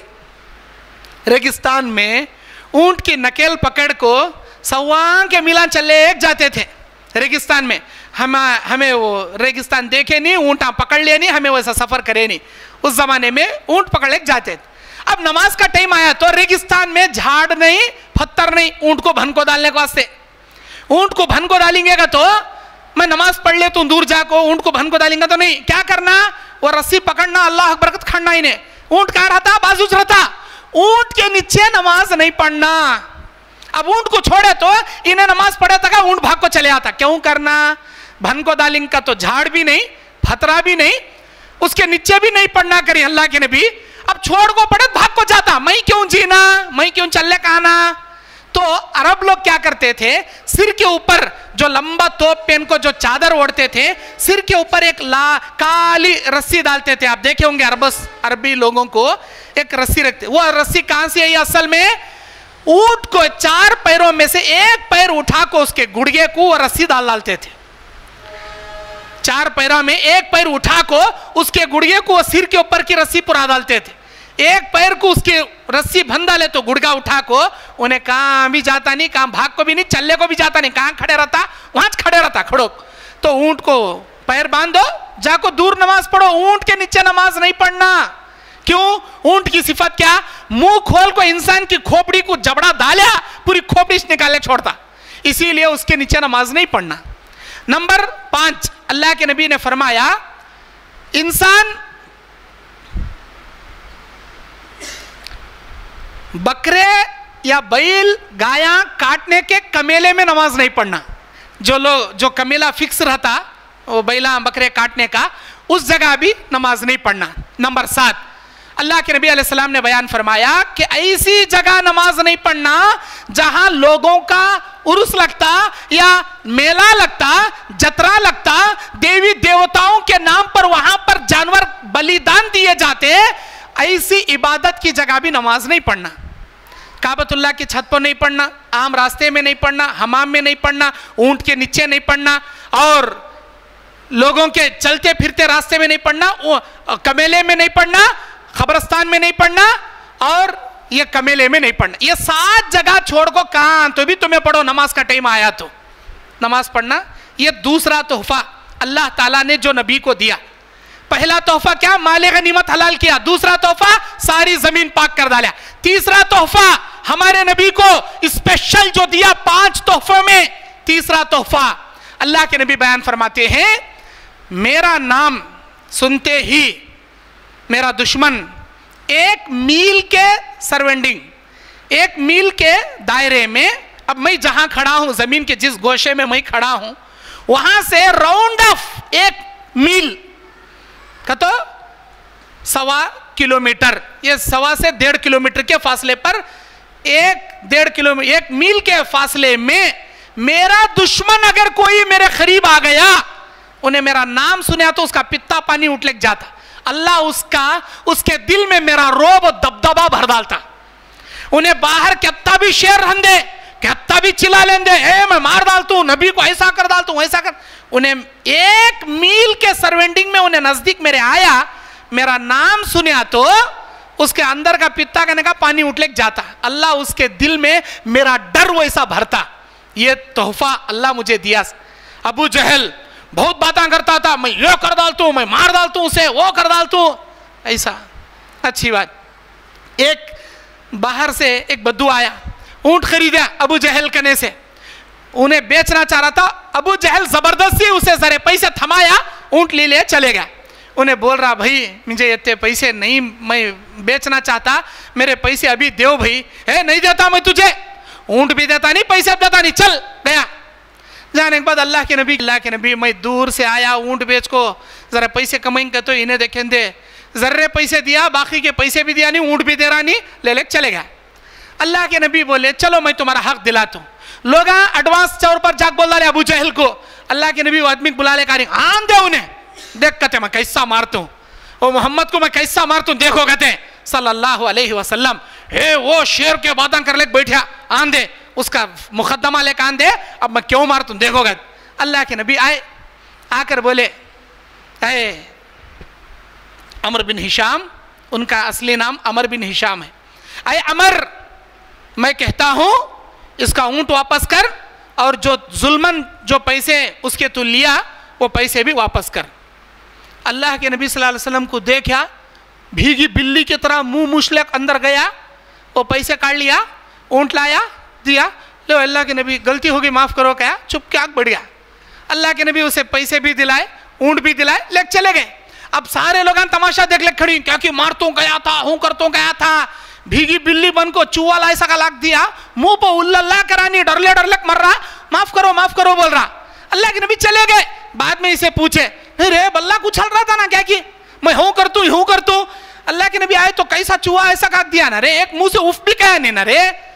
ریگستان میں اونٹ کی نکیل پکڑ کو سوان کے میلان چلے ایک جاتے تھے ریگستان میں۔ ہمیں وہ ریگستان دیکھے نہیں، اونٹاں پکڑ لے نہیں، ہمیں ویسا سفر کرے نہیں۔ اس زمانے میں اونٹ پکڑ ایک جاتے تھے۔ اب نماز کا ٹائم آیا تو ریگستان میں جھاڑ نہیں، پتھر نہیں، اونٹ کو بھن کو ڈالنے کو واسطے۔ اونٹ کو بھن کو ڈالیں گے گا تو میں نماز پڑھ لیتا ہوں دور جا کو، اونٹ کو بھن کو ڈالیں گا تو نہیں۔ کیا کرنا؟ وہ رسی پکڑنا، اللہ برکت کھڑنا انہیں۔ اونٹ کہاں رہتا؟ بازو سے رہتا۔ اونٹ کے نیچے نماز نہیں پڑھنا۔ اب اونٹ کو چھوڑے تو انہیں نماز پڑھے تھا، اونٹ بھاگ کو چلے آتا۔ کیوں کرنا؟ بھن کو ڈالیں کا تو جھاڑ بھی نہیں، پھترا بھی نہیں، اس کے نیچے بھی نہیں پڑھنا کری اللہ کے نبی۔ اب چھوڑ کو پڑے بھاگ کو جاتا، میں کیوں جینا، میں کیوں چلے کہانا؟ تو عرب لوگ کیا کرتے تھے، سر کے اوپر جو لمبا توپ پہن کو جو چادر اوڑھتے تھے، سر کے اوپر ایک لا کالی رسی ڈالتے تھے۔ آپ دیکھے ہوں گے عربس عربی لوگوں کو ایک رسی رکھتے۔ وہ رسی کہاں سے ہے؟ اصل میں اونٹ کو چار پیروں میں سے ایک پیر اٹھا کو اس کے گڑگے کو وہ رسی ڈال ڈالتے تھے۔ چار پیروں میں ایک پیر اٹھا کو اس کے گڑگے کو سر کے اوپر کی رسی پورا ڈالتے تھے۔ ایک پیر کو اس کے رسی بھن ڈالے تو گڑگا اٹھا کو انہیں کہاں بھی جاتا نہیں، کہاں بھاگ کو بھی نہیں، چلے کو بھی جاتا نہیں، کہاں کھڑے رہتا؟ وہاں کھڑے رہتا کھڑو۔ تو اونٹ کو پیر باندھو، جا کو دور نماز پڑھو، اونٹ کے نیچے نماز نہیں پڑھنا۔ کیوں؟ اونٹ کی صفت کیا؟ منہ کھول کو انسان کی کھوپڑی کو جبڑا ڈالیا، پوری کھوپڑی نکالے چھوڑتا، اسی لیے اس کے نیچے نماز نہیں پڑھنا۔ نمبر پانچ، اللہ کے نبی نے فرمایا انسان بکرے یا بیل گایاں کاٹنے کے کمیلے میں نماز نہیں پڑھنا۔ جو لوگ جو کمیلہ فکس رہتا وہ بیلاں بکرے کاٹنے کا، اس جگہ بھی نماز نہیں پڑھنا۔ نمبر سات، اللہ کے نبی علیہ السلام نے بیان فرمایا کہ ایسی جگہ نماز نہیں پڑھنا جہاں لوگوں کا عرس لگتا یا میلہ لگتا، جترا لگتا، دیوی دیوتاؤں کے نام پر وہاں پر جانور بلیدان دیے جاتے، ایسی عبادت کی جگہ بھی نماز نہیں پڑھنا۔ کعبۃ اللہ کی چھت پر نہیں پڑھنا، عام راستے میں نہیں پڑھنا، حمام میں نہیں پڑھنا، اونٹ کے نیچے نہیں پڑھنا، اور لوگوں کے چلتے پھرتے راستے میں نہیں پڑھنا، کمیلے میں نہیں پڑھنا، قبرستان میں نہیں پڑھنا، اور یہ کمیلے میں نہیں پڑھنا۔ یہ سات جگہ چھوڑ کو کہاں تو بھی تمہیں پڑھو، نماز کا ٹائم آیا تو نماز پڑھنا۔ یہ دوسرا تحفہ اللہ تعالیٰ نے جو نبی کو دیا۔ پہلا تحفہ کیا؟ مال غنیمت حلال کیا۔ دوسرا تحفہ ساری زمین پاک کر ڈالا۔ تیسرا تحفہ ہمارے نبی کو اسپیشل جو دیا پانچ تحفوں میں، تیسرا تحفہ اللہ کے نبی بیان فرماتے ہیں میرا نام سنتے ہی میرا دشمن ایک میل کے سرونڈنگ، ایک میل کے دائرے میں، اب میں جہاں کھڑا ہوں، زمین کے جس گوشے میں میں کھڑا ہوں، وہاں سے راؤنڈ آف ایک میل کا تو سوا کلومیٹر، یہ سوا سے ڈیڑھ کلومیٹر کے فاصلے پر، ایک ڈیڑھ کلومیٹر ایک میل کے فاصلے میں میرا دشمن اگر کوئی میرے قریب آ گیا، انہیں میرا نام سنیا تو اس کا پتا پانی اٹھ لگ جاتا. اللہ اس کا اس کے دل میں میرا روب و دبدبا بھر ڈالتا. انہیں باہر کہتا بھی شیر رہن دے, کہتا بھی چلا لیں دے, اے میں مار ڈالتا ہوں, نبی کو ایسا کر ڈالتا ہوں, ایسا کر. انہیں ایک میل کے سرونڈنگ میں انہیں نزدیک میرے آیا, میرا نام سنیا تو اس کے اندر کا پتا کہنے کا پانی اٹھ لگ جاتا. اللہ اس کے دل میں میرا ڈر ویسا بھرتا. یہ تحفہ اللہ مجھے دیا. ابو جہل بہت باتاں کرتا تھا, میں یہ کر ڈالتا ہوں, میں مار ڈالتا ہوں اسے, وہ کر ڈالتا ہوں, ایسا. اچھی بات. ایک باہر سے ایک بدو آیا, اونٹ خریدا ابو جہل کنے سے, انہیں بیچنا چاہ رہا تھا. ابو جہل زبردستی اسے ذرے پیسے تھمایا, اونٹ لے لے چلے گیا. انہیں بول رہا, بھائی مجھے اتنے پیسے نہیں, میں بیچنا چاہتا, میرے پیسے ابھی دیو بھائی. اے نہیں دیتا میں تجھے, اونٹ بھی دیتا نہیں, پیسے بھی دیتا نہیں, چل گیا. جانے کے بعد اللہ کے نبی اللہ کے نبی میں دور سے آیا, اونٹ بیچ کو ذرا پیسے کمائیں گے تو انہیں دیکھیں دے, ذرے پیسے دیا, باقی کے پیسے بھی دیا نہیں, اونٹ بھی دے رہا نہیں, لے لے چلے گیا. اللہ کے نبی بولے چلو میں تمہارا حق دلاتا ہوں. لوگ ایڈوانس طور پر جاگ بول رہے ابو جہل کو. اللہ کے نبی وہ آدمی بلا لے کہا آن دے انہیں, دیکھ کہتے میں کیسا مارتا ہوں, وہ محمد کو میں کیسا مارتا ہوں, دیکھو کہتے صلی اللہ علیہ وسلم. اے وہ شیر کے باتاں کر لے بیٹھا, آن دے اس کا مقدمہ لے کے آن دے, اب میں کیوں مارتا ہوں, دیکھو گا. اللہ کے نبی آئے, آ کر بولے اے عمر بن ہشام, ان کا اصلی نام عمر بن ہشام ہے, اے عمر میں کہتا ہوں اس کا اونٹ واپس کر, اور جو ظلمن جو پیسے اس کے تو لیا وہ پیسے بھی واپس کر. اللہ کے نبی صلی اللہ علیہ وسلم کو دیکھا, بھیگی بلی کی طرح منہ مشلق اندر گیا, وہ پیسے کاٹ لیا, اونٹ لایا دیا. لو اللہ کے نبی غلطی ہوگی معاف کرو, کہا چپ کیا بڑھ گیا. اللہ کے نبی اسے پیسے بھی دلائے, اونٹ بھی دلائے, لے چلے گئے. اب سارے لوگاں تماشا دیکھ لے کھڑی, کیا کہ مارتوں گیا تھا, ہوں کرتوں گیا تھا, بھیگی بلی بن کو چوہا لائسا کا لاکھ دیا, منہ پہ اللہ کرانی, ڈر لے ڈر لک مر رہا, معاف کرو معاف کرو بول رہا. اللہ کے نبی چلے گئے. بعد میں اسے پوچھے, نہیں رے بلہ کچھ چل رہا تھا نا, کیا کی میں ہوں کرتوں ہوں کرتوں. اللہ کے نبی آئے تو کیسا چوہا ایسا کاٹ دیا نا رے, ایک منہ سے اف بھی کہا نہیں نا رے.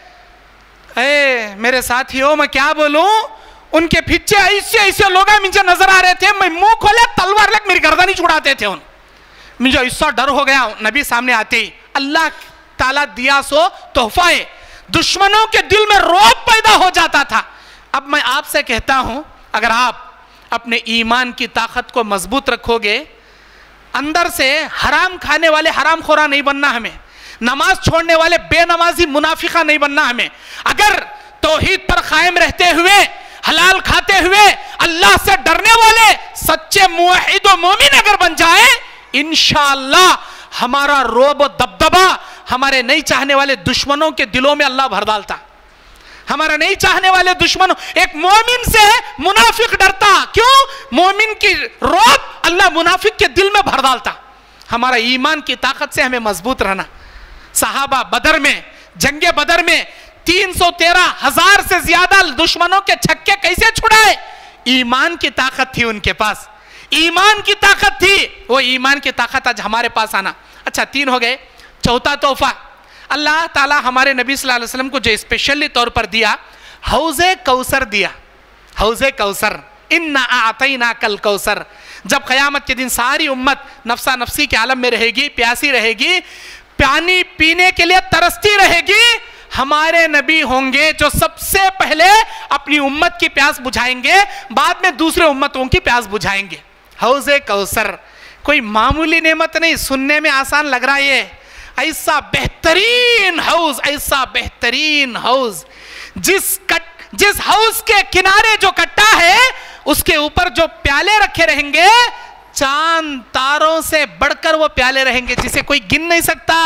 اے میرے ساتھیوں میں کیا بولوں, ان کے پیچھے ایسے ایسے لوگ مجھے نظر آ رہے تھے, میں منہ کھولے تلوار لگ میری گردنی چھڑاتے تھے. ان مجھے ایسا ڈر ہو گیا نبی سامنے آتے ہی. اللہ تعالیٰ دیا سو تحفہ ہے, دشمنوں کے دل میں روب پیدا ہو جاتا تھا. اب میں آپ سے کہتا ہوں, اگر آپ اپنے ایمان کی طاقت کو مضبوط رکھو گے, اندر سے حرام کھانے والے حرام خورا نہیں بننا ہمیں, نماز چھوڑنے والے بے نمازی منافقہ نہیں بننا ہمیں. اگر توحید پر قائم رہتے ہوئے, حلال کھاتے ہوئے, اللہ سے ڈرنے والے سچے موحد و مومن اگر بن جائے, انشاءاللہ ہمارا روب و دبدبا ہمارے نہیں چاہنے والے دشمنوں کے دلوں میں اللہ بھر ڈالتا. ہمارا نہیں چاہنے والے دشمنوں, ایک مومن سے منافق ڈرتا, کیوں؟ مومن کی روب اللہ منافق کے دل میں بھر ڈالتا. ہمارا ایمان کی طاقت سے ہمیں مضبوط رہنا. صحابہ بدر میں, جنگ بدر میں تین سو تیرہ ہزار سے زیادہ دشمنوں کے چھکے کیسے چھڑائے؟ ایمان کی طاقت تھی ان کے پاس, ایمان کی طاقت تھی. وہ ایمان کی طاقت آج ہمارے پاس آنا. اچھا تین ہو گئے. چوتھا تحفہ اللہ تعالیٰ ہمارے نبی صلی اللہ علیہ وسلم کو جو اسپیشلی طور پر دیا, حوض کوثر دیا. حوض کوثر, اِنَّا أَعْطَيْنَاكَ الْكَوْثَرَ. جب قیامت کے دن ساری امت نفسا نفسی کے عالم میں رہے گی, پیاسی رہے گی, پانی پینے کے لیے ترستی رہے گی, ہمارے نبی ہوں گے جو سب سے پہلے اپنی امت کی پیاس بجھائیں گے, بعد میں دوسرے امتوں کی پیاس بجھائیں گے. حوض کوثر کوئی معمولی نعمت نہیں, سننے میں آسان لگ رہا ہے. ایسا بہترین حوض, ایسا بہترین حوض, جس کٹ جس حوض کے کنارے جو کٹا ہے اس کے اوپر جو پیالے رکھے رہیں گے, چاند تاروں سے بڑھ کر وہ پیالے رہیں گے جسے کوئی گن نہیں سکتا.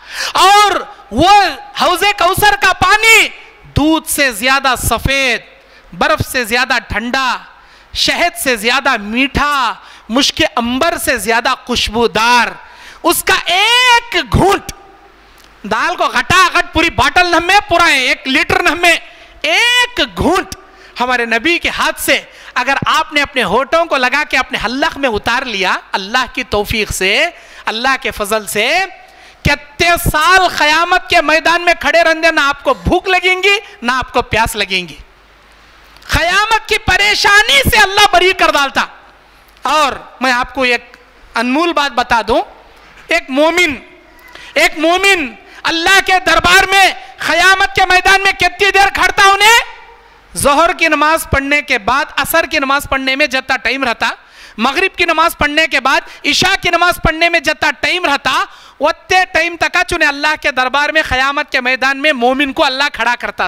اور وہ حوض کوثر کا پانی دودھ سے زیادہ سفید, برف سے زیادہ ٹھنڈا, شہد سے زیادہ میٹھا, مشک عنبر سے زیادہ خوشبودار. اس کا ایک گھونٹ, دال کو غٹا غٹ پوری باٹل نہ میں, پورا ایک لیٹر نہ میں, ایک گھونٹ ہمارے نبی کے ہاتھ سے اگر آپ نے اپنے ہونٹوں کو لگا کے اپنے حلق میں اتار لیا, اللہ کی توفیق سے, اللہ کے فضل سے, کتنے سال قیامت کے میدان میں کھڑے رہنے, نہ آپ کو بھوک لگیں گی نہ آپ کو پیاس لگیں گی. قیامت کی پریشانی سے اللہ بری کر ڈالتا. اور میں آپ کو ایک انمول بات بتا دوں، ایک مومن ایک مومن اللہ کے دربار میں قیامت کے میدان میں کتنی دیر کھڑتا انہیں؟ ظہر کی نماز پڑھنے کے بعد عصر کی نماز پڑھنے میں جتنا ٹائم رہتا، مغرب کی نماز پڑھنے کے بعد عشاء کی نماز پڑھنے میں جتنا ٹائم رہتا، اتنے ٹائم تک چنے اللہ کے دربار میں قیامت کے میدان میں مومن کو اللہ کھڑا کرتا،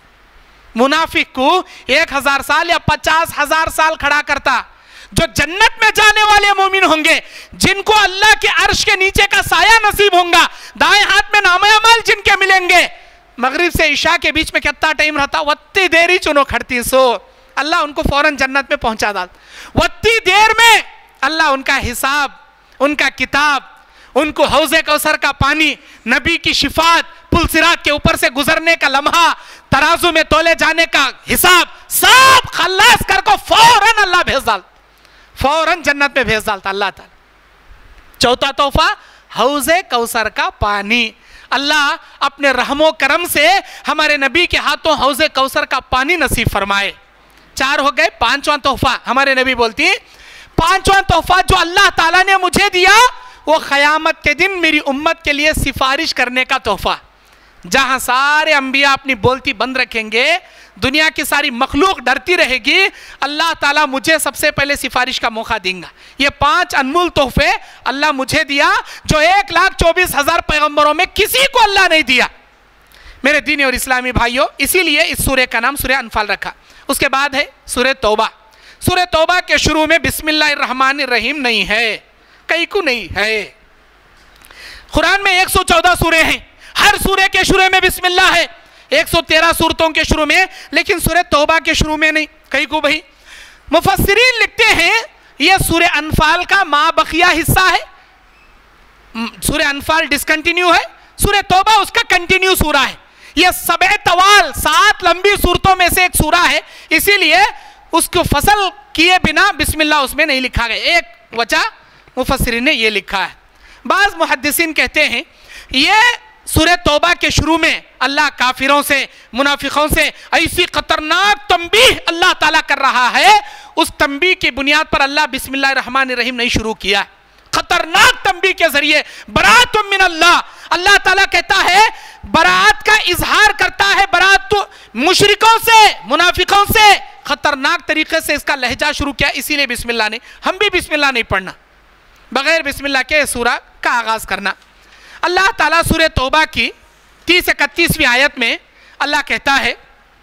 منافق کو ایک ہزار سال یا پچاس ہزار سال کھڑا کرتا۔ جو جنت میں جانے والے مومن ہوں گے، جن کو اللہ کے عرش کے نیچے کا سایہ نصیب ہوگا، دائیں ہاتھ میں نامہ اعمال جن کے ملیں گے، مغرب سے عشاء کے بیچ میں کتنا ٹائم رہتا، وتی دیر ہی چنو کھڑتی سو اللہ ان کو فوراً جنت میں پہنچا ڈالتا۔ وتی دیر میں اللہ ان کا حساب، ان کا کتاب، ان کو حوض کوثر کا پانی، نبی کی شفاعت، پل صراط کے اوپر سے گزرنے کا لمحہ، ترازو میں تولے جانے کا حساب، سب خلاص کر کو فوراً اللہ بھیج ڈالتا، فوراً جنت میں بھیج ڈالتا اللہ تعالی۔ چوتھا تحفہ حوض کوثر کا پانی، اللہ اپنے رحم و کرم سے ہمارے نبی کے ہاتھوں حوض کوثر کا پانی نصیب فرمائے۔ چار ہو گئے، پانچواں تحفہ ہمارے نبی بولتی، پانچواں تحفہ جو اللہ تعالیٰ نے مجھے دیا وہ قیامت کے دن میری امت کے لیے سفارش کرنے کا تحفہ۔ جہاں سارے انبیاء اپنی بولتی بند رکھیں گے، دنیا کی ساری مخلوق ڈرتی رہے گی، اللہ تعالیٰ مجھے سب سے پہلے سفارش کا موقع دیں گا۔ یہ پانچ انمول تحفے اللہ مجھے دیا جو ایک لاکھ چوبیس ہزار پیغمبروں میں کسی کو اللہ نہیں دیا۔ میرے دینی اور اسلامی بھائیوں، اسی لیے اس سورہ کا نام سورہ انفال رکھا۔ اس کے بعد ہے سورہ توبہ۔ سورہ توبہ کے شروع میں بسم اللہ الرحمن الرحیم نہیں ہے، کئی کو نہیں ہے۔ قرآن میں ایک سو چودہ سورے ہیں، ہر سورے کے شروع میں بسم اللہ ہے، ایک سو تیرہ سورتوں کے شروع میں، لیکن سورہ توبہ کے شروع میں نہیں، کئی کو بھائی؟ مفسرین لکھتے ہیں یہ سورہ انفال کا ما بقیہ حصہ ہے، سورہ انفال ڈسکنٹینیو ہے، سورہ توبہ اس کا کنٹینیو سورہ ہے۔ یہ سبع طوال، سات لمبی سورتوں میں سے ایک سورہ ہے، اسی لیے اس کو فصل کیے بنا بسم اللہ اس میں نہیں لکھا گیا۔ ایک وجہ مفسرین نے یہ لکھا ہے۔ بعض محدثین کہتے ہیں یہ سورہ توبہ کے شروع میں اللہ کافروں سے، منافقوں سے ایسی خطرناک تنبیہ اللہ تعالیٰ کر رہا ہے، اس تنبیہ کی بنیاد پر اللہ بسم اللہ الرحمن الرحیم نہیں شروع کیا۔ خطرناک تنبیہ کے ذریعے برات من اللہ، اللہ تعالیٰ کہتا ہے برات کا اظہار کرتا ہے، برات تو مشرکوں سے، منافقوں سے خطرناک طریقے سے اس کا لہجہ شروع کیا، اسی لیے بسم اللہ نہیں۔ ہم بھی بسم اللہ نہیں پڑھنا، بغیر بسم اللہ کے سورہ کا آغاز کرنا۔ اللہ تعالیٰ سورہ توبہ کی تیس اکتیسویں آیت میں اللہ کہتا ہے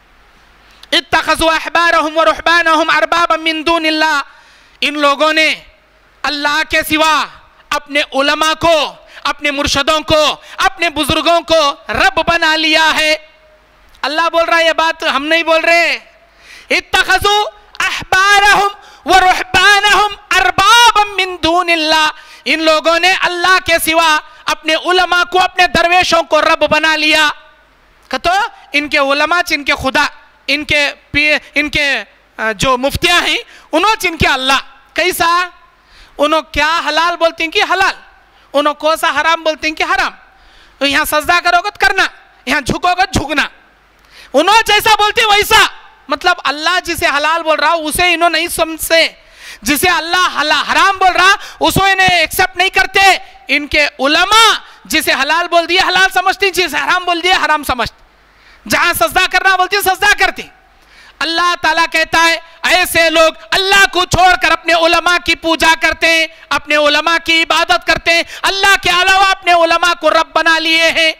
اتخذوا احبارهم ورهبانهم اربابا من دون اللہ، ان لوگوں نے اللہ کے سوا اپنے علماء کو، اپنے مرشدوں کو، اپنے بزرگوں کو رب بنا لیا ہے۔ اللہ بول رہا ہے، یہ بات ہم نہیں بول رہے۔ اتخذوا احبارهم ورهبانهم اربابا من دون اللہ، ان لوگوں نے اللہ کے سوا اپنے علماء کو، اپنے درویشوں کو رب بنا لیا۔ کہتو ان کے علماء چن کے خدا، ان کے ان کے جو مفتیاں ہیں انہوں چن کے اللہ، کیسا؟ انہوں کیا حلال بولتے ہیں کہ حلال، انہوں کو سا حرام بولتے ہیں کہ حرام، یہاں سجدہ کرو گا تو کرنا، یہاں جھکو گا جھکنا، انہوں جیسا بولتے ویسا۔ مطلب اللہ جسے حلال بول رہا اسے انہوں نہیں سمجھتے، جسے اللہ حرام بول رہا اس کو انہیں ایکسپٹ نہیں کرتے۔ ان کے علماء جسے حلال بول دیا حلال سمجھتی، جسے حرام بول دیا حرام سمجھتی، جہاں سجدہ کرنا بولتی سجدہ کرتی۔ اللہ تعالیٰ کہتا ہے ایسے لوگ اللہ کو چھوڑ کر اپنے علماء کی پوجا کرتے ہیں، اپنے علماء کی عبادت کرتے ہیں، اللہ کے علاوہ اپنے علماء کو رب بنا لیے ہیں۔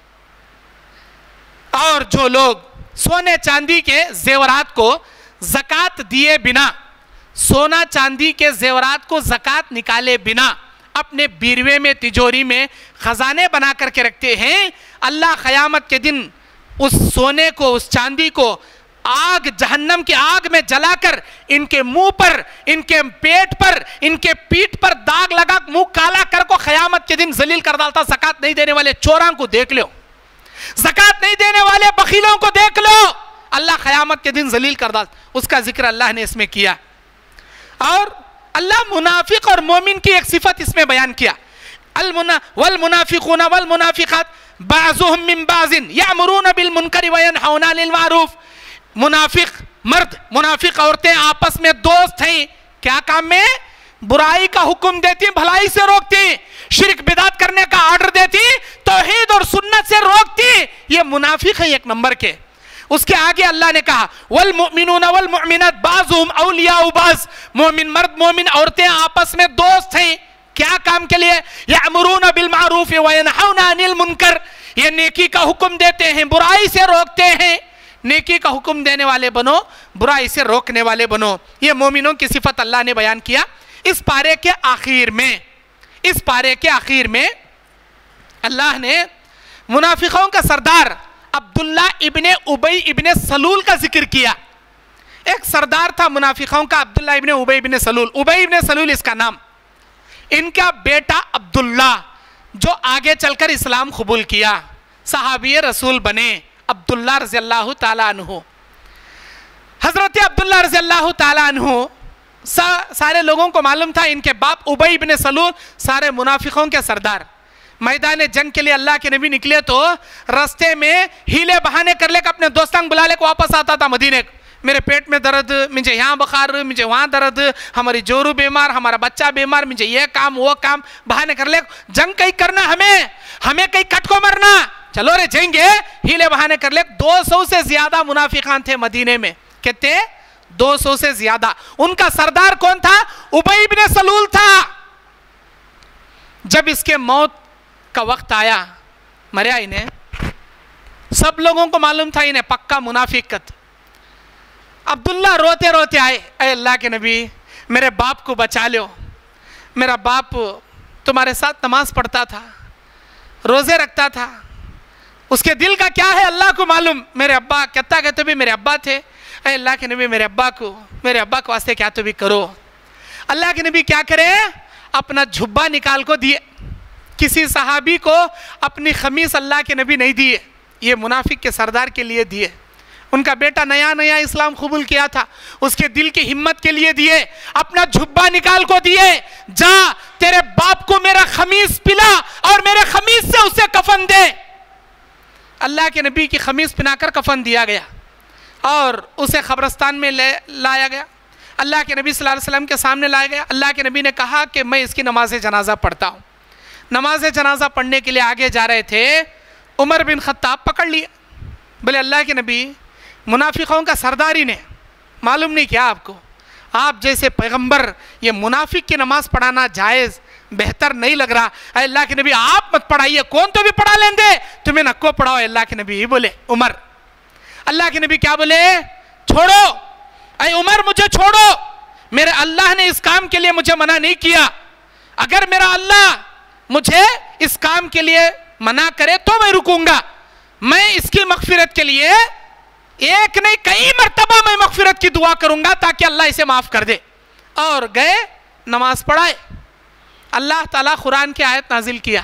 اور جو لوگ سونے چاندی کے زیورات کو زکوٰۃ دیے بنا، سونا چاندی کے زیورات کو زکوٰۃ نکالے بنا اپنے بیروے میں، تجوری میں خزانے بنا کر کے رکھتے ہیں، اللہ قیامت کے دن اس سونے کو، اس چاندی کو آگ، جہنم کی آگ میں جلا کر ان کے منہ پر، ان کے پیٹ پر، ان کے پیٹ پر داغ لگا، منہ کالا کر کو قیامت کے دن ذلیل کر ڈالتا۔ زکوٰۃ نہیں دینے والے چوراں کو دیکھ لو، زکوٰۃ نہیں دینے والے بخیلوں کو دیکھ لو، اللہ قیامت کے دن ذلیل کر ڈالتا۔ اس کا ذکر اللہ نے اس میں کیا۔ اور اللہ منافق اور مومن کی ایک صفت اس میں بیان کیا، والمنافقون والمنافقات بعضهم من بعض یأمرون بالمنکر وینہون عن المعروف۔ منافق مرد، منافق عورتیں آپس میں دوست ہیں، کیا کام میں؟ برائی کا حکم دیتی بھلائی سے روکتی، شرک بدعت کرنے کا آرڈر دیتی توحید اور سنت سے روکتی، یہ منافق ہے ایک نمبر کے۔ اس کے آگے اللہ نے کہا والمؤمنون والمؤمنات بعضهم اولیاء بعض، مومن مرد مومن عورتیں آپس میں دوست ہیں، کیا کام کے لیے؟ یأمرون بالمعروف وینہون عن المنکر، یہ نیکی کا حکم دیتے ہیں برائی سے روکتے ہیں، نیکی کا حکم دینے والے بنو برائی سے روکنے والے بنو۔ یہ مومنوں کی صفت اللہ نے بیان کیا اس پارے کے آخر میں۔ اس پارے کے آخر میں اللہ نے منافقوں کا سردار عبداللہ ابن ابی ابن سلول کا ذکر کیا۔ ایک سردار تھا منافقوں کا عبداللہ ابن ابی ابن سلول، ابی ابن سلول اس کا نام۔ ان کا بیٹا عبداللہ جو آگے چل کر اسلام قبول کیا، صحابی رسول بنے، عبداللہ رضی اللہ تعالیٰ عنہ۔ حضرت عبداللہ رضی اللہ تعالیٰ عنہ سارے لوگوں کو معلوم تھا ان کے باپ ابی ابن سلول سارے منافقوں کے سردار۔ میدان جنگ کے لیے اللہ کے نبی نکلے تو رستے میں ہیلے بہانے کر لے کے اپنے دوستان بلا لے کو واپس آتا تھا مدینے کو، میرے پیٹ میں درد، مجھے یہاں بخار، مجھے وہاں درد، ہماری جورو بیمار، ہمارا بچہ بیمار، مجھے یہ کام وہ کام بہانے کر لے، جنگ کہیں کرنا ہمیں ہمیں کہیں کٹ کو مرنا، چلو رے جائیں گے، ہیلے بہانے کر لے۔ دو سو سے زیادہ منافقان تھے مدینے میں، کہتے دو سو سے زیادہ۔ ان کا سردار کون تھا؟ ابی ابن سلول تھا۔ جب اس کے موت کا وقت آیا، مریا انہیں، سب لوگوں کو معلوم تھا انہیں پکا منافقت۔ عبداللہ روتے روتے آئے، اے اللہ کے نبی میرے باپ کو بچا لو، میرا باپ تمہارے ساتھ نماز پڑھتا تھا، روزے رکھتا تھا، اس کے دل کا کیا ہے اللہ کو معلوم، میرے ابا کہتا کہتے بھی میرے ابا تھے، اے اللہ کے نبی میرے ابا کو میرے ابا کو واسطے کیا تو بھی کرو۔ اللہ کے نبی کیا کرے؟ اپنا جھبا نکال کو دیے، کسی صحابی کو اپنی خمیس اللہ کے نبی نہیں دیے، یہ منافق کے سردار کے لیے دیے۔ ان کا بیٹا نیا نیا اسلام قبول کیا تھا، اس کے دل کی ہمت کے لیے دیے، اپنا جھبا نکال کو دیے، جا تیرے باپ کو میرا خمیس پلا اور میرے خمیس سے اسے کفن دے۔ اللہ کے نبی کی خمیس پہنا کر کفن دیا گیا اور اسے قبرستان میں لے لایا گیا، اللہ کے نبی صلی اللہ علیہ وسلم کے سامنے لایا گیا۔ اللہ کے نبی نے کہا کہ میں اس کی نماز جنازہ پڑھتا ہوں۔ نماز جنازہ پڑھنے کے لیے آگے جا رہے تھے، عمر بن خطاب پکڑ لیا، بولے اللہ کے نبی منافقوں کا سرداری نے معلوم نہیں کیا آپ کو، آپ جیسے پیغمبر یہ منافق کی نماز پڑھانا جائز بہتر نہیں لگ رہا، اے اللہ کے نبی آپ مت پڑھائیے، کون تو بھی پڑھا لیں دے، تمہیں نکو پڑھاؤ اللہ کے نبی بولے عمر۔ اللہ کے نبی کیا بولے؟ چھوڑو اے عمر مجھے چھوڑو، میرے اللہ نے اس کام کے لیے مجھے منع نہیں کیا، اگر میرا اللہ مجھے اس کام کے لیے منع کرے تو میں رکوں گا، میں اس کی مغفرت کے لیے ایک نہیں کئی مرتبہ میں مغفرت کی دعا کروں گا تاکہ اللہ اسے معاف کر دے۔ اور گئے نماز پڑھائے، اللہ تعالیٰ قرآن کی آیت نازل کیا،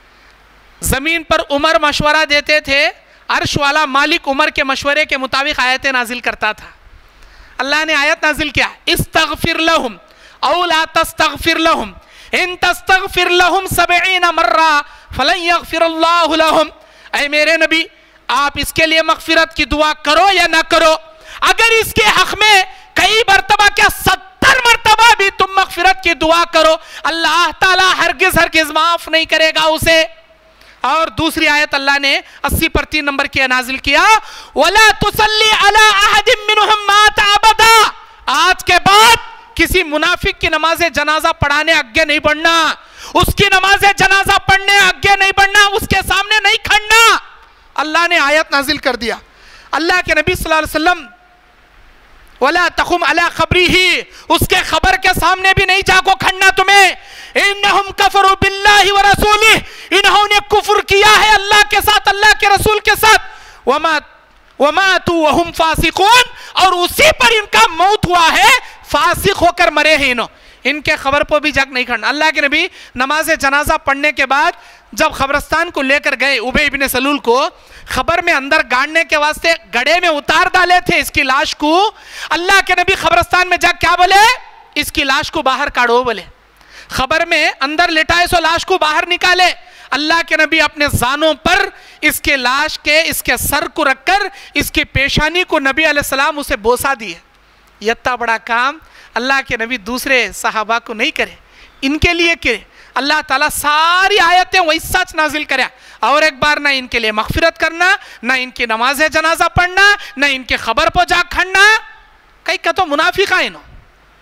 زمین پر عمر مشورہ دیتے تھے، عرش والا مالک عمر کے مشورے کے مطابق آیتیں نازل کرتا تھا۔ اللہ نے آیت نازل کیا، استغفر لہم او لا تستغفر لہم ان تستغفر لہم سبعین مرہ فلن یغفر اللہ لہم، اے میرے نبی آپ اس کے لیے مغفرت کی دعا کرو یا نہ کرو، اگر اس کے حق میں کئی مرتبہ کیا ستر مرتبہ بھی تم مغفرت کی دعا کرو، اللہ تعالیٰ ہرگز ہرگز معاف نہیں کرے گا اسے۔ اور دوسری آیت اللہ نے اسی پر تین نمبر کی نازل کیا، وَلَا تُصَلِّ عَلَىٰ أَحَدٍ مِّنْهُمْ مَاتَ أَبَدًا، آج کے بعد کسی منافق کی نماز جنازہ پڑھانے آگے نہیں بڑھنا، اس کی نماز جنازہ پڑھنے آگے نہیں بڑھنا، اس کے سامنے نہیں کھڑنا۔ اللہ نے آیت نازل کر دیا، اللہ کے نبی صلی اللہ علیہ وسلم وَلَا تَقُمْ عَلَىٰ قَبْرِهِ، اس کے خبر کے سامنے بھی نہیں جا کو کھڑنا تمہیں، اِنَّهُمْ كَفَرُوا بِاللَّهِ وَرَسُولِهِ، انہوں نے کفر کیا ہے اللہ کے ساتھ اللہ کے رسول کے ساتھ، وَمَاتُوا وَهُمْ فَاسِقُونَ، اور اسی پر ان کا موت ہوا ہے، فاسق ہو کر مرے ہیں انہوں، ان کے خبر پر بھی جگ نہیں کھڑنا۔ اللہ کے نبی نماز جنازہ پڑھنے کے بعد جب قبرستان کو لے کر گئے، ابی ابن سلول کو خبر میں اندر گاڑنے کے واسطے گڑھے میں اتار ڈالے تھے اس کی لاش کو، اللہ کے نبی قبرستان میں جا کیا بولے؟ اس کی لاش کو باہر کاڑو بولے، خبر میں اندر لٹائے سو لاش کو باہر نکالے۔ اللہ کے نبی اپنے زانوں پر اس کے لاش کے اس کے سر کو رکھ کر اس کی پیشانی کو نبی علیہ السلام اسے بوسا دیے۔ یہ اتنا بڑا کام اللہ کے نبی دوسرے صحابہ کو نہیں کرے، ان کے لیے کرے۔ اللہ تعالیٰ ساری آیتیں وہی سچ نازل کرے، اور ایک بار نہ ان کے لیے مغفرت کرنا، نہ ان کی نماز جنازہ پڑھنا، نہ ان کے خبر پہ جا کھڑنا، کئی کہ تو منافق ہیں انہوں۔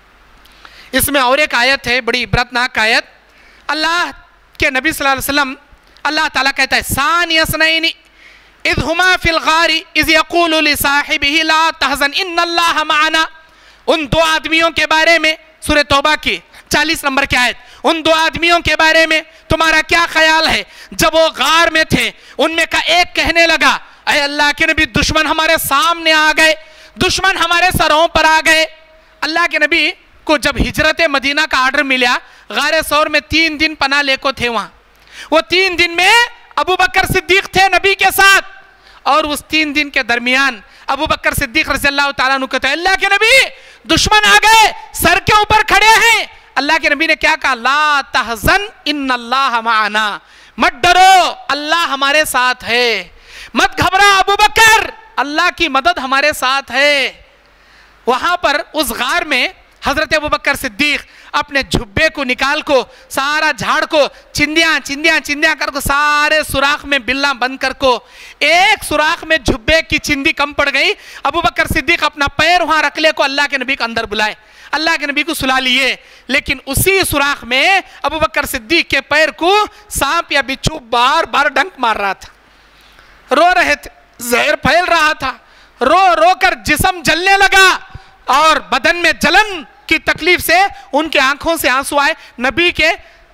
اس میں اور ایک آیت ہے، بڑی عبرتناک آیت۔ اللہ کے نبی صلی اللہ علیہ وسلم، اللہ تعالیٰ کہتا ہے ثانی اثنین اذ ہما فی الغار اذ یقول لصاحبہ لا تحزن ان اللہ معنا، ان دو آدمیوں کے بارے میں، سورہ توبہ کی چالیس نمبر کی آیت، ان دو آدمیوں کے بارے میں تمہارا کیا خیال ہے؟ جب وہ غار میں تھے، ان میں کا ایک کہنے لگا اے اللہ کے نبی دشمن ہمارے سامنے آ گئے، دشمن ہمارے سروں پر آ گئے۔ اللہ کے نبی کو جب ہجرت مدینہ کا آرڈر ملا، غار ثور میں تین دن پناہ لے کو تھے وہاں، وہ تین دن میں ابو بکر صدیق تھے نبی کے ساتھ، اور اس تین دن کے درمیان ابو بکر صدیق رضی اللہ تعالیٰ عنہ کہتے ہیں اللہ کے نبی دشمن آ گئے، سر کے اوپر کھڑے ہیں۔ اللہ کے نبی نے کیا کہا؟ لا تحزن ان اللہ معنا، مت ڈرو اللہ ہمارے ساتھ ہے، مت گھبرا ابو بکر، اللہ کی مدد ہمارے ساتھ ہے۔ وہاں پر اس غار میں حضرت ابو بکر صدیق اپنے جھبے کو نکال کو، سارا جھاڑ کو، چندیاں چندیاں چندیاں کر کو، سارے سوراخ میں بلّا بند کر کو، ایک سوراخ میں جھبے کی چندی کم پڑ گئی، ابو بکر صدیق اپنا پیر وہاں رکھ لے کو اللہ کے نبی کو اندر بلائے، اللہ کے نبی کو سلا لیے، لیکن اسی سوراخ میں ابو بکر صدیق کے پیر کو سانپ یا بچھو بار بار ڈنک مار رہا تھا، رو رہے تھے، زہر پھیل رہا تھا، رو رو کر جسم جلنے لگا، اور بدن میں جلن کی تکلیف سے ان کے آنکھوں سے آنسو آئے، نبی کے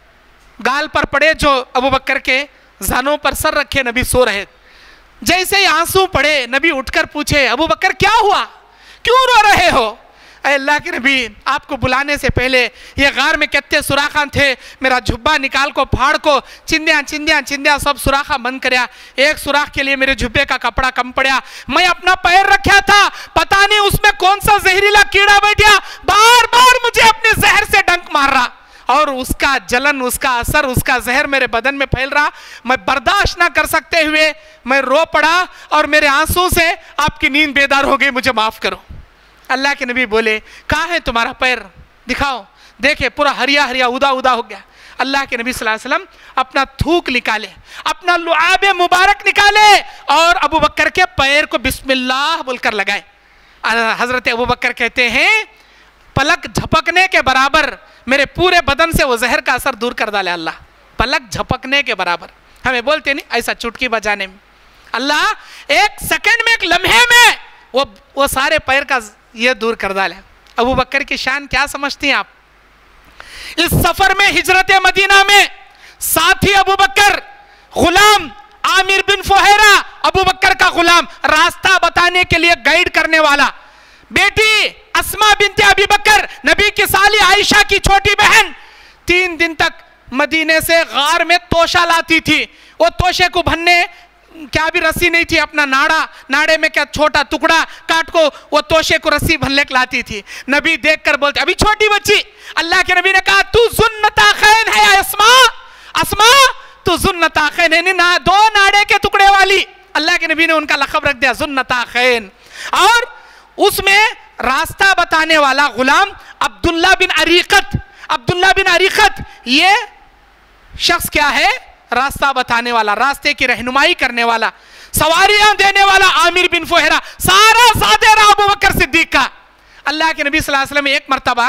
گال پر پڑے، جو ابو بکر کے زانوں پر سر رکھے نبی سو رہے، جیسے ہی آنسو پڑے نبی اٹھ کر پوچھے ابو بکر کیا ہوا، کیوں رو رہے ہو؟ اے اللہ کے نبی آپ کو بلانے سے پہلے یہ غار میں کتنے سوراخاں تھے، میرا جھبا نکال کو پھاڑ کو، چندیاں چندیاں چندیاں سب سوراخاں بند کریا، ایک سوراخ کے لیے میرے جھبے کا کپڑا کم پڑیا، میں اپنا پیر رکھا تھا، پتہ نہیں اس میں کون سا زہریلا کیڑا بیٹھیا، بار بار مجھے اپنے زہر سے ڈنک مار رہا، اور اس کا جلن، اس کا اثر، اس کا زہر میرے بدن میں پھیل رہا، میں برداشت نہ کر سکتے ہوئے میں رو پڑا، اور میرے آنسوں سے آپ کی نیند بیدار ہو گئی، مجھے معاف کرو۔ اللہ کے نبی بولے کہاں ہے تمہارا پیر، دکھاؤ، دیکھے پورا ہریا ہریا ادا ادا ہو گیا۔ اللہ کے نبی صلی اللہ علیہ وسلم اپنا تھوک نکالے، اپنا لعاب مبارک نکالے، اور ابو بکر کے پیر کو بسم اللہ بول کر لگائے۔ حضرت ابو بکر کہتے ہیں پلک جھپکنے کے برابر میرے پورے بدن سے وہ زہر کا اثر دور کر ڈالے اللہ، پلک جھپکنے کے برابر، ہمیں بولتے نہیں ایسا چٹکی بجانے میں، اللہ ایک سیکنڈ میں، ایک لمحے میں وہ وہ سارے پیر کا یہ دور کر ڈالے۔ ابو بکر کی شان کیا سمجھتی ہیں آپ؟ اس سفر میں ہجرت مدینہ میں ساتھی ابو بکر، غلام عامر بن فہیرہ، ابو بکر کا غلام، راستہ بتانے کے لیے گائیڈ کرنے والا، بیٹی اسماء بنت ابی بکر، نبی کی سالی عائشہ کی چھوٹی بہن، تین دن تک مدینے سے غار میں توشہ لاتی تھی، وہ توشے کو بھننے کیا بھی رسی نہیں تھی، اپنا ناڑا، ناڑے میں کیا چھوٹا ٹکڑا کاٹ کو وہ توشے کو رسی بھننے کے لاتی تھی، نبی دیکھ کر بولتے ابھی چھوٹی بچی، اللہ کے نبی نے کہا تو ذُنَّتَا خَيْن ہے اسماء، اسماء تو ذُنَّتَا خَيْن ہے، دو ناڑے کے ٹکڑے والی، اللہ کے نبی نے ان کا لقب رکھ دیا ذُنَّتَا خَيْن۔ اور اس میں راستہ بتانے والا غلام عبداللہ بن عریقت، عبداللہ بن عریقت یہ شخص کیا ہے؟ راستہ بتانے والا، راستے کی رہنمائی کرنے والا، سواریاں دینے والا عامر بن فہیرہ، سارا ساتھ رہا ابو بکر صدیق کا۔ اللہ کے نبی صلی اللہ علیہ وسلم ایک مرتبہ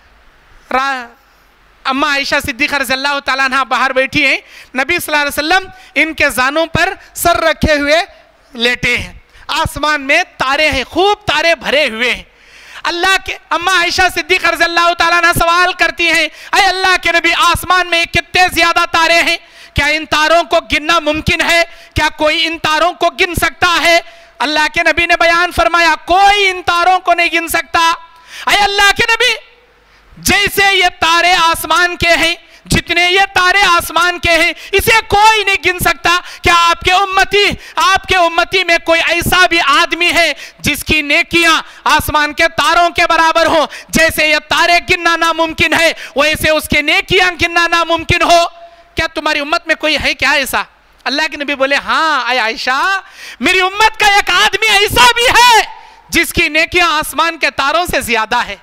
اماں عائشہ صدیقہ رضی اللہ تعالیٰ عنہ باہر بیٹھی ہیں، نبی صلی اللہ علیہ وسلم ان کے زانوں پر سر رکھے ہوئے لیٹے ہیں، آسمان میں تارے ہیں، خوب تارے بھرے ہوئے ہیں۔ اللہ کے اماں عائشہ صدیقہ رضی اللہ تعالیٰ عنہ سوال کرتی ہیں اے اللہ کے نبی آسمان میں کتنے زیادہ تارے ہیں، کیا ان تاروں کو گننا ممکن ہے؟ کیا کوئی ان تاروں کو گن سکتا ہے؟ اللہ کے نبی نے بیان فرمایا کوئی ان تاروں کو نہیں گن سکتا۔ اے اللہ کے نبی جیسے یہ تارے آسمان کے ہیں، جتنے یہ تارے آسمان کے ہیں، اسے کوئی نہیں گن سکتا، کیا آپ کے امتی آپ کے امتی میں کوئی ایسا بھی آدمی ہے جس کی نیکیاں آسمان کے تاروں کے برابر ہوں؟ جیسے یہ تارے گننا ناممکن ہے ویسے اس کے نیکیاں گننا ناممکن ہو۔ کیا تمہاری امت میں کوئی ہے کیا ایسا؟ اللہ کے نبی بولے ہاں اے عائشہ میری امت کا ایک آدمی ایسا بھی ہے جس کی نیکیاں آسمان کے تاروں سے زیادہ ہے۔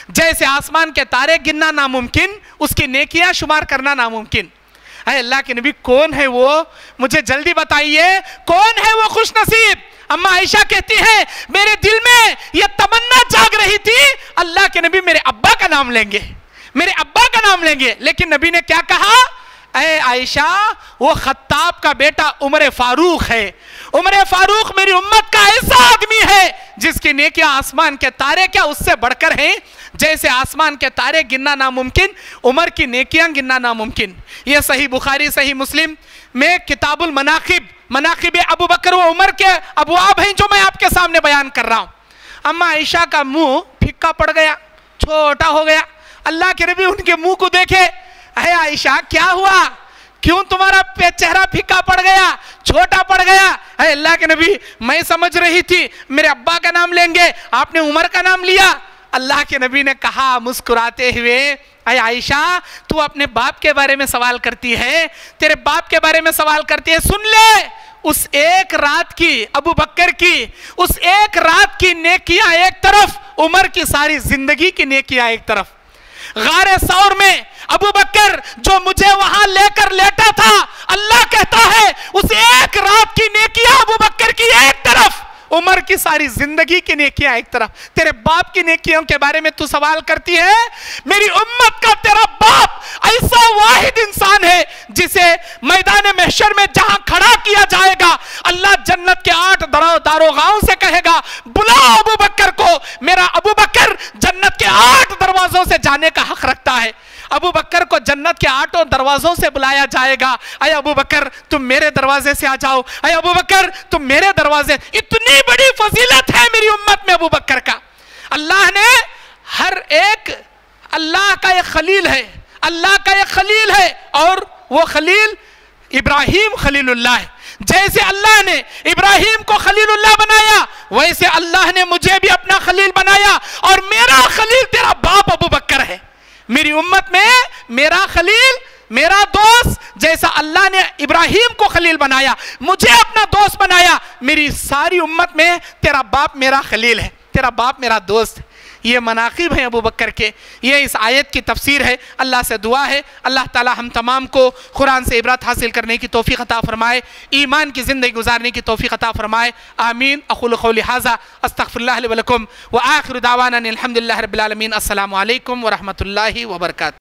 جیسے آسمان کے تارے گننا ناممکن اس کی نیکیاں شمار کرنا ناممکن۔ اے اللہ کے نبی کون ہے وہ؟ مجھے جلدی بتائیے کون ہے وہ خوش نصیب؟ اماں عائشہ کہتی ہیں میرے دل میں یہ تمنا جاگ رہی تھی اللہ کے نبی میرے ابا کا نام لیں گے، میرے ابا کا نام لیں گے، لیکن نبی نے کیا کہا؟ اے عائشہ وہ خطاب کا بیٹا عمر فاروق ہے، عمر فاروق میری امت کا ایسا آدمی ہے جس کی نیکیاں آسمان کے تارے کیا اس سے بڑھ کر ہیں، جیسے آسمان کے تارے گننا ناممکن عمر کی نیکیاں گننا ناممکن۔ یہ صحیح بخاری صحیح مسلم میں کتاب المناقب مناقب ابو بکر و عمر کے ابواب ہیں جو میں آپ کے سامنے بیان کر رہا ہوں۔ اماں عائشہ کا منہ پھکا پڑ گیا، چھوٹا ہو گیا۔ اللہ کے نبی ان کے منہ کو دیکھے، اے عائشہ کیا ہوا؟ کیوں تمہارا چہرہ پھکا پڑ گیا، چھوٹا پڑ گیا؟ اے اللہ کے نبی میں سمجھ رہی تھی میرے ابا کا نام لیں گے، آپ نے عمر کا نام لیا۔ اللہ کے نبی نے کہا مسکراتے ہوئے، اے عائشہ تو اپنے باپ کے بارے میں سوال کرتی ہے، تیرے باپ کے بارے میں سوال کرتی ہے، سن لے اس ایک رات کی ابو بکر کی اس ایک رات کی نیکیاں ایک طرف، عمر کی ساری زندگی کی نیکیاں ایک طرف۔ غار ثور میں ابو بکر جو مجھے وہاں لے کر لیٹا تھا، اللہ کہتا ہے اس ایک رات کی نیکیاں ابو بکر کی ایک طرف، عمر کی ساری زندگی کی نیکیاں ایک طرف۔ تیرے باپ کی نیکیوں کے بارے میں تو سوال کرتی ہے، میری امت کا تیرا باپ ایسا واحد انسان ہے جسے میدان محشر میں جہاں کھڑا کیا جائے گا اللہ جنت کے آٹھ داروغاؤں سے کہے گا بلاؤ ابو بکر کو، میرا ابو بکر جنت کے آٹھ دروازوں سے جانے کا حق رکھتا ہے۔ ابو بکر کو جنت کے آٹھوں دروازوں سے بلایا جائے گا، اے ابو بکر تم میرے دروازے سے آ جاؤ، اے ابو بکر تم میرے دروازے۔ اتنی بڑی فضیلت ہے میری امت میں ابو بکر کا۔ اللہ نے ہر ایک، اللہ کا ایک خلیل ہے، اللہ کا ایک خلیل ہے، اور وہ خلیل ابراہیم خلیل اللہ ہے۔ جیسے اللہ نے ابراہیم کو خلیل اللہ بنایا ویسے اللہ نے مجھے بھی اپنا خلیل بنایا، اور میرا خلیل تیرا باپ ابو بکر ہے۔ میری امت میں میرا خلیل، میرا دوست، جیسا اللہ نے ابراہیم کو خلیل بنایا مجھے اپنا دوست بنایا، میری ساری امت میں تیرا باپ میرا خلیل ہے، تیرا باپ میرا دوست ہے۔ یہ مناقب ہیں ابو بکر کے، یہ اس آیت کی تفسیر ہے۔ اللہ سے دعا ہے اللہ تعالی ہم تمام کو قرآن سے عبرت حاصل کرنے کی توفیق عطا فرمائے، ایمان کی زندگی گزارنے کی توفیق عطا فرمائے، آمین۔ اقول قولی ھذا استغفر اللہ لی ولکم وآخر دعوانا ان الحمد للہ رب العالمین۔ السلام علیکم ورحمۃ اللہ وبرکاتہ۔